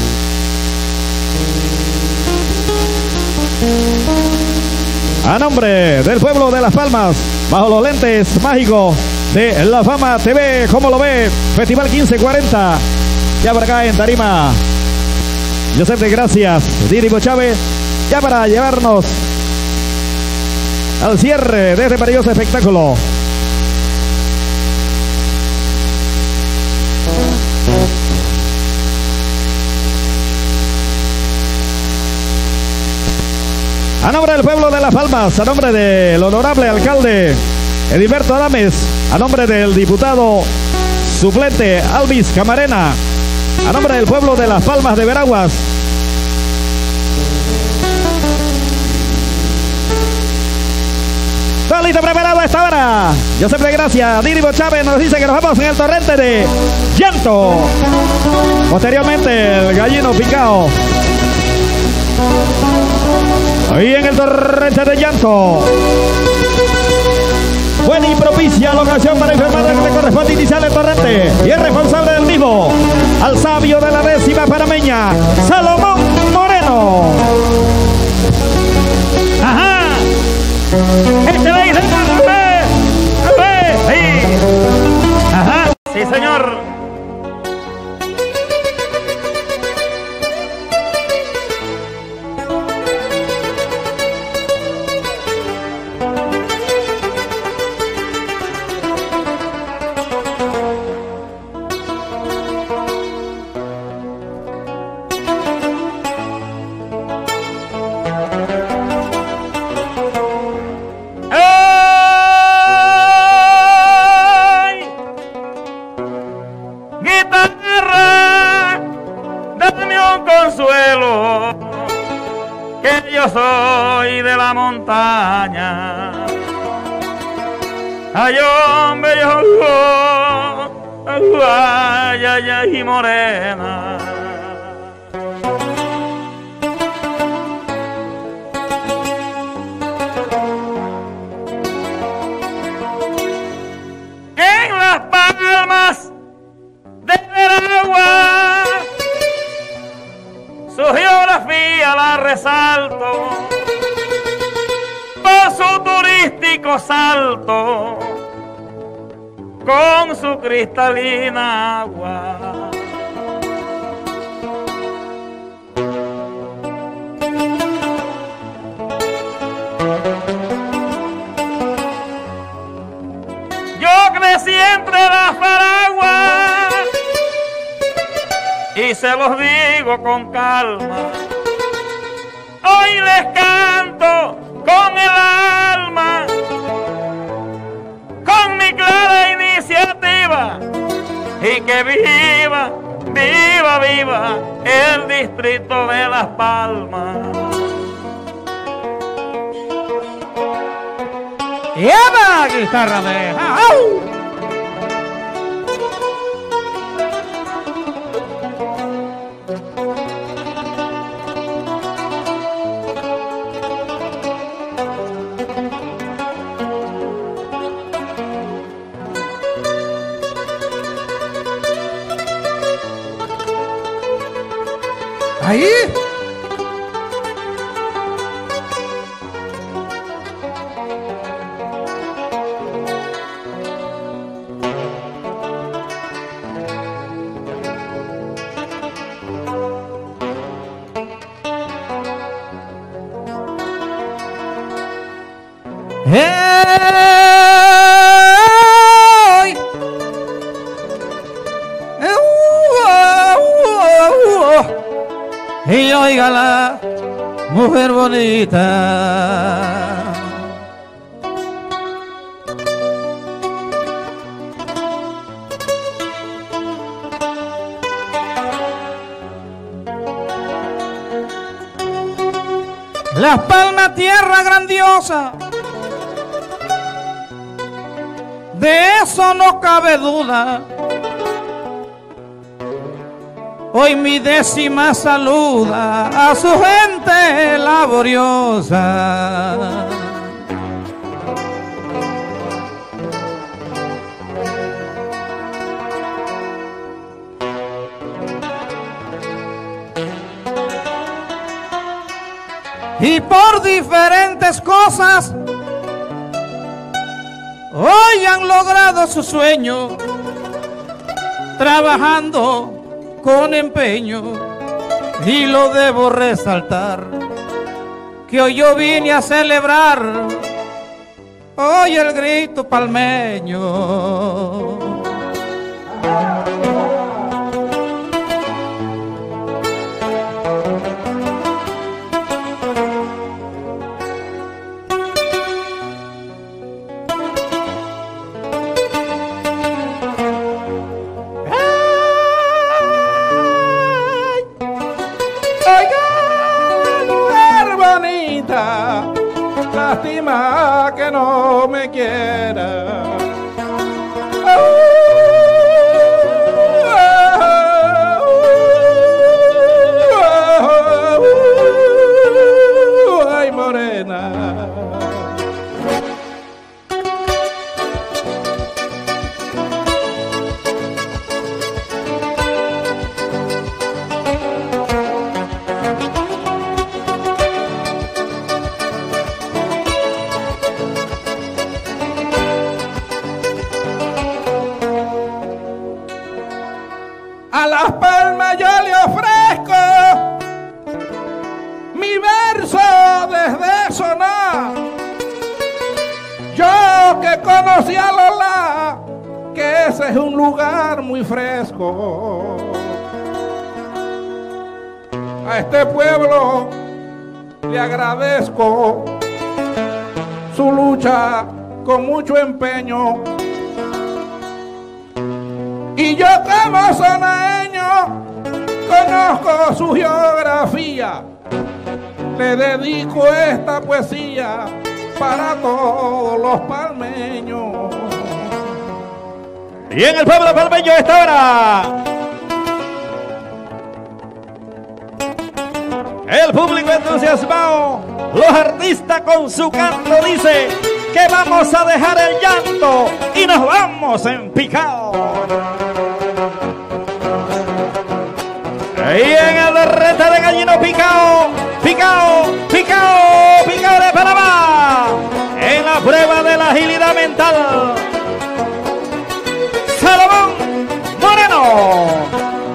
Speaker 1: a nombre del pueblo de Las Palmas, bajo los lentes mágicos de La Fama T V, como lo ve, Festival quince cuarenta. Ya por acá en tarima, Joseph de Gracias, Diribo Chávez, ya para llevarnos al cierre de este maravilloso espectáculo. A nombre del pueblo de Las Palmas, a nombre del honorable alcalde Edilberto Adames, a nombre del diputado suplente Alvis Camarena, a nombre del pueblo de Las Palmas de Veraguas. Todo listo, preparado a esta hora. Yo siempre gracias. Diribo Chávez nos dice que nos vamos en el torrente de Llanto. Posteriormente el gallino picao. Ahí en el torrente de Llanto. Buena y propicia la ocasión para informar que le corresponde iniciar el torrente. Y es responsable del mismo, al sabio de la décima panameña, Salomón Moreno. Ajá. Este le dice, ¡ve! ¡ve! Sí. Ajá. Sí, señor.
Speaker 4: Soy de la montaña, ay hombre, yo, ay, ay, ay, morena. En Las Palmas de Veragua su geografía la resalto por su turístico salto con su cristalina agua. Yo crecí entre las paraguas y se los digo con calma. Hoy les canto con el alma, con mi clara iniciativa, y que viva, viva, viva el distrito de Las Palmas.
Speaker 3: ¡Lleva guitarra de ¡au! Ahí. Hey. Y oiga la mujer bonita, Las Palmas, tierra grandiosa, de eso no cabe duda. Hoy mi décima saluda a su gente laboriosa. Y por diferentes cosas hoy han logrado su sueño, trabajando con empeño, y lo debo resaltar, que hoy yo vine a celebrar hoy el grito palmeño.
Speaker 2: lástima que no me quiera. Ay, morena. A Las Palmas yo le ofrezco mi verso desde Soná. Yo que conocí a Lola, que ese es un lugar muy fresco. A este pueblo le agradezco su lucha con mucho empeño. Y yo como sonaeño conozco su geografía. Le dedico esta poesía para todos los palmeños.
Speaker 1: Y en el pueblo palmeño a esta hora, el público entusiasmado, los artistas con su canto dice que vamos a dejar el llanto y nos vamos en picado. Y en el rete de gallino picao, picao, picao, picao de Panamá. En la prueba de la agilidad mental, Salomón Moreno.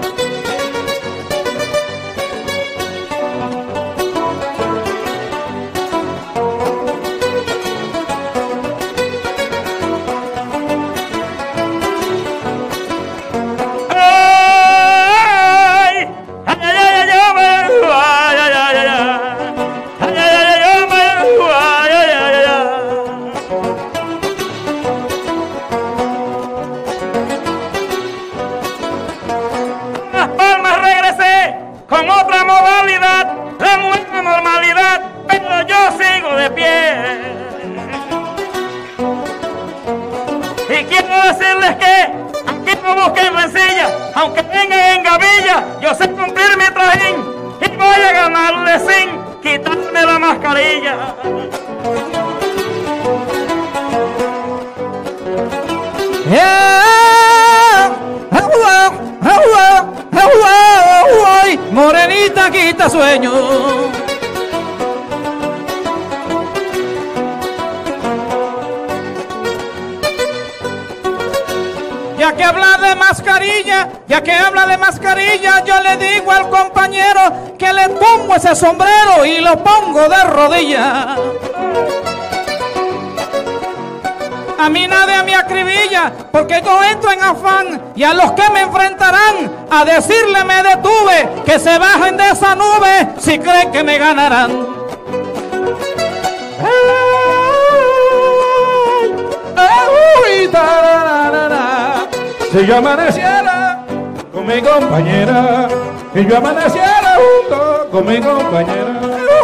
Speaker 4: Con otra modalidad, la nueva normalidad, pero yo sigo de pie. Y quiero decirles que aquí no busquen rencilla, aunque vengan en gavilla, yo sé cumplir mi trajín y voy a ganarle sin quitarme la mascarilla.
Speaker 3: Yeah. Morenita quita sueño. Ya que habla de mascarilla, ya que habla de mascarilla, yo le digo al compañero que le pongo ese sombrero y lo pongo de rodillas. A mí nadie me acribilla, porque yo entro en afán, y a los que me enfrentarán a decirle me detuve, que se bajen de esa nube si creen que me ganarán.
Speaker 2: Si yo amaneciera con mi compañera, si yo amaneciera junto con mi compañera,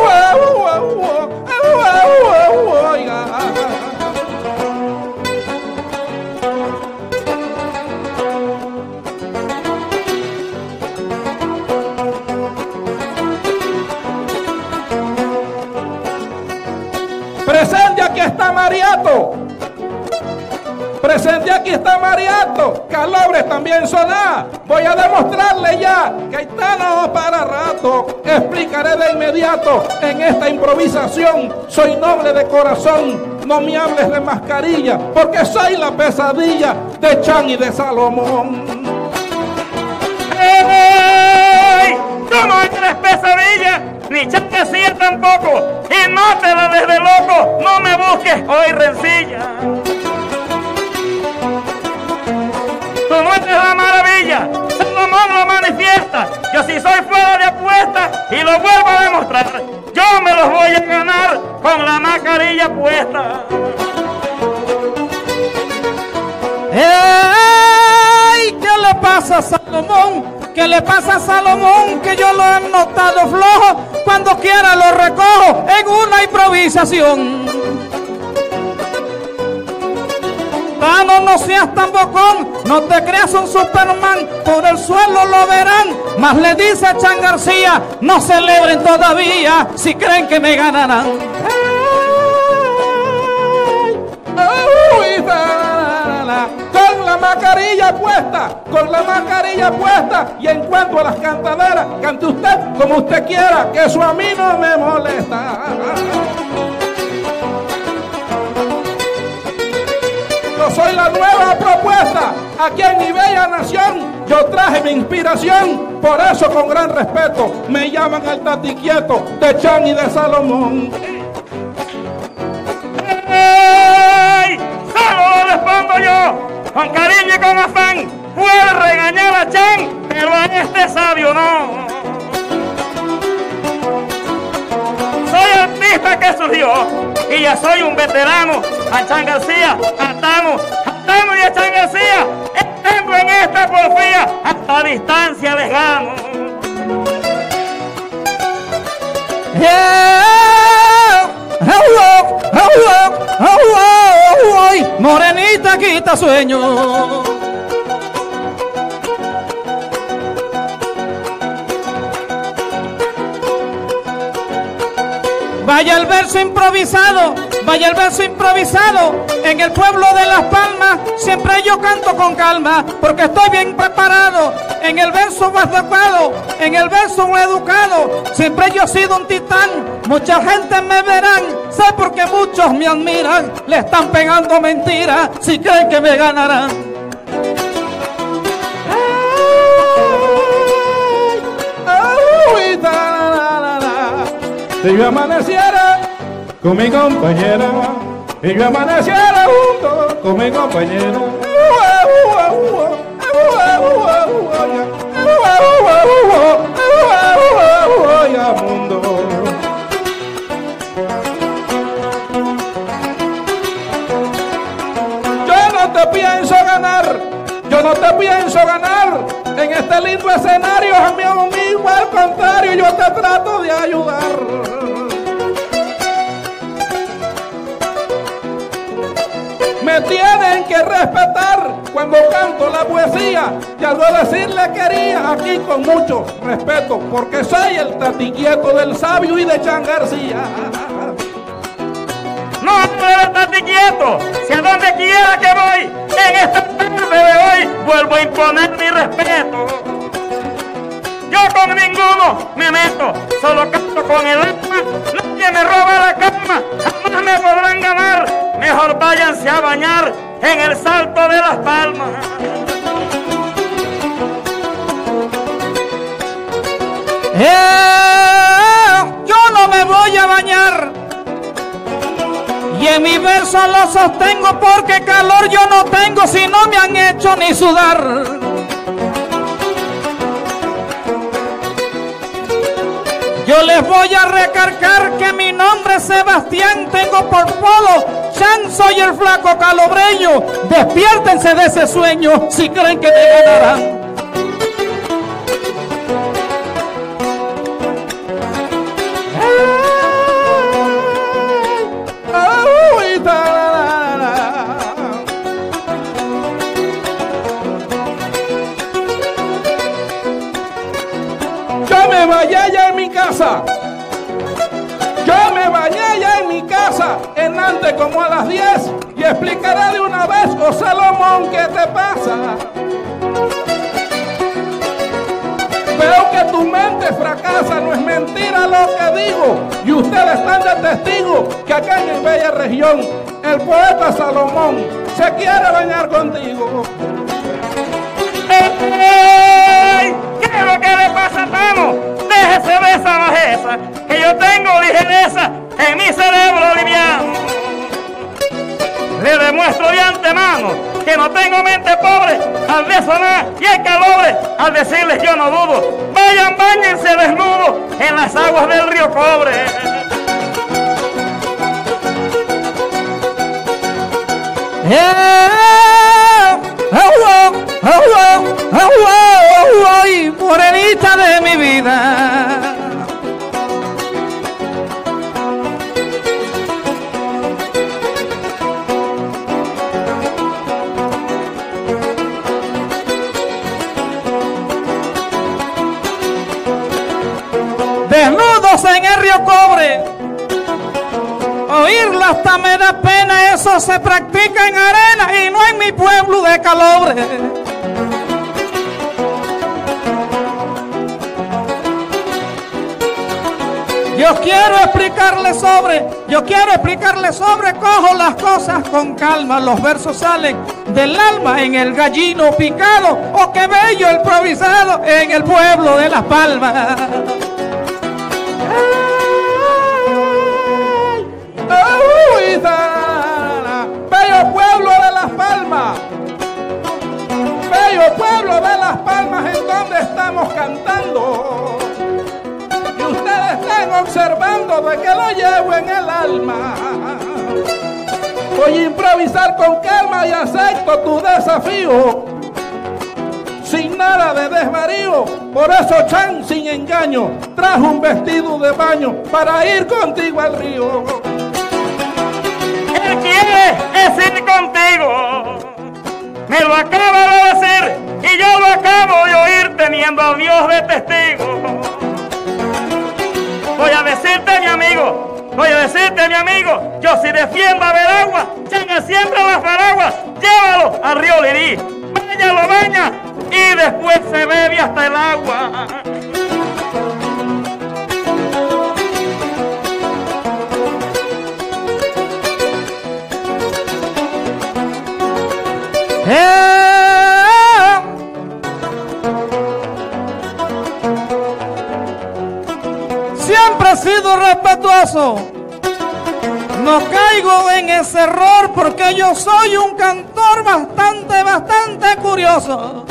Speaker 2: presente aquí está Mariato, presente aquí está Mariato, Calobres también Soná. Voy a demostrarle ya que hay tano para rato. Explicaré de inmediato en esta improvisación. Soy noble de corazón, no me hables de mascarilla, porque soy la pesadilla de Chan y de Salomón.
Speaker 4: ¡Ey! ¡Tú no eres pesadilla! Ni chantecilla tampoco, y no te la des de loco, no me busques hoy rencilla. Tú no eres la maravilla, Salomón lo manifiesta, yo sí soy fuera de apuesta y lo vuelvo a demostrar, yo me los voy a ganar con la mascarilla puesta.
Speaker 3: ¡Ey! ¿Qué le pasa pasa a Salomón? ¿Qué le pasa a Salomón? Que yo lo he notado flojo. Cuando quiera lo recojo en una improvisación. Tano, no seas tan bocón, no te creas un Superman, por el suelo lo verán. Más le dice a Chan García, no celebren todavía si creen que me ganarán. Con la mascarilla puesta, con la mascarilla puesta, y en cuanto a las cantaderas, cante usted como usted quiera, que eso a mí no me molesta. Yo soy la nueva propuesta aquí en mi bella nación. Yo traje mi inspiración, por eso con gran respeto me llaman el Tati Quieto de Chan y de Salomón.
Speaker 4: ¡Ey! ¡Solo lo respondo yo! Con cariño y con afán, puedo regañar a Chan, pero a este sabio no. Soy artista que surgió y ya soy un veterano. A Chan García, a Tano, a Tano y a Chan García, estando en esta porfía, hasta distancia lejano.
Speaker 3: Morenita quita sueño. Vaya el verso improvisado, vaya el verso improvisado. En el pueblo de Las Palmas siempre yo canto con calma, porque estoy bien preparado. En el verso adecuado, en el verso educado, siempre yo he sido un titán. Mucha gente me verán, sé porque muchos me admiran. Le están pegando mentiras si creen que me ganarán.
Speaker 2: Si yo amaneciera con mi compañera, y yo amaneciera junto con mi compañera, mundo. Yo no te pienso ganar, yo no te pienso ganar en este lindo escenario, amigo mío, al contrario, yo te trato de ayudar. Me tienen que respetar cuando canto la poesía, y algo decirle quería aquí con mucho respeto, porque soy el Tati Quieto del sabio y de Chan García.
Speaker 4: No, no, Tati Quieto, si a donde quiera que voy, en esta tarde de hoy, vuelvo a imponer mi respeto. Yo con ninguno me meto, solo canto con el alma, nadie me roba la calma, jamás me podrán ganar, mejor váyanse a bañar en el Salto de Las Palmas.
Speaker 3: Eh, yo no me voy a bañar, y en mi verso lo sostengo porque calor yo no tengo si no me han hecho ni sudar. Yo les voy a recargar que mi nombre es Sebastián, tengo por polo Chan, soy el flaco calobreño. Despiértense de ese sueño si creen que me ganarán.
Speaker 2: Yo me bañé ya en mi casa, yo me bañé ya en mi casa, en antes como a las diez, y explicaré de una vez, oh Salomón, ¿qué te pasa? Veo que tu mente fracasa, no es mentira lo que digo, y ustedes están de testigo que acá en mi bella región, el poeta Salomón se quiere bañar contigo.
Speaker 4: ¡Ey! ¿Qué es lo que le pasa a Tano? Déjese de esa bajeza, que yo tengo ligereza en mi cerebro liviano. Le demuestro de antemano que no tengo mente pobre al desonar y el calobre, al decirles yo no dudo. Vayan, báñense desnudos en las aguas del río Cobre.
Speaker 3: Yeah, oh, oh, oh, oh, oh, oh, morenita de mi vida. Desnudos en el río Cobre, oírla hasta me da pena, eso se practica en arena y no en mi pueblo de Calobre. Yo quiero explicarle sobre, yo quiero explicarle sobre, cojo las cosas con calma, los versos salen del alma en el gallino picado, oh qué bello improvisado en el pueblo de Las Palmas.
Speaker 2: Bello pueblo de Las Palmas, bello pueblo de Las Palmas, en donde estamos cantando y ustedes están observando de que lo llevo en el alma. Voy a improvisar con calma y acepto tu desafío, sin nada de desvarío. Por eso Chan, sin engaño, trajo un vestido de baño para ir contigo al río.
Speaker 4: Él quiere es ir contigo, me lo acaba de decir y yo lo acabo de oír teniendo a Dios de testigo. Voy a decirte, mi amigo, voy a decirte, mi amigo, yo si defiendo a Veragua, Chan siempre las paraguas, llévalo al río Lirí, vaya lo baña y después se bebe hasta el agua.
Speaker 3: Eh, siempre he sido respetuoso, no caigo en ese error porque yo soy un cantor bastante, bastante curioso.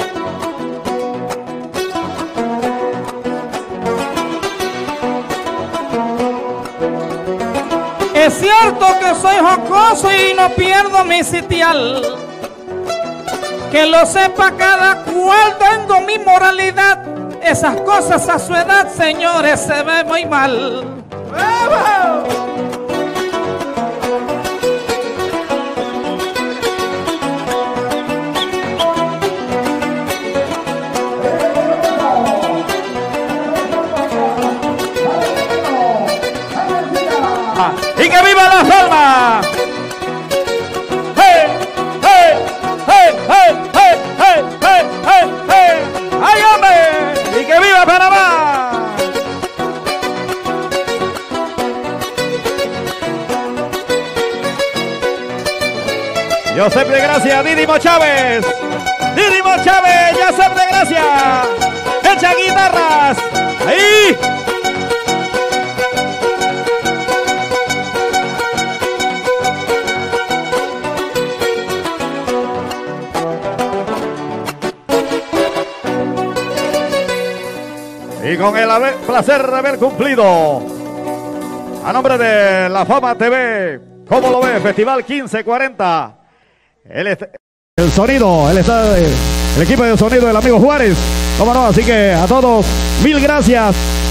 Speaker 3: Es cierto que soy jocoso y no pierdo mi sitial, que lo sepa cada cual, tengo mi moralidad. Esas cosas a su edad, señores, se ve muy mal. ¡Bravo!
Speaker 1: ¡Y que viva Las Palmas! ¡Hey! ¡Hey! ¡Hey! ¡Hey! ¡Hey! ¡Hey! ¡Hey! ¡Hey! ¡Hey! ¡Ay, hombre! ¡Y que viva Panamá! Josep de Gracia, Didimo Chávez. Didimo Chávez, Josep de Gracia. Echa guitarras. Ahí. Y con el haber, placer de haber cumplido, a nombre de La Fama T V, ¿cómo lo ve? Festival quince cuarenta. El, el sonido, el, el equipo de sonido del amigo Juárez. ¿Cómo no? Así que a todos, mil gracias.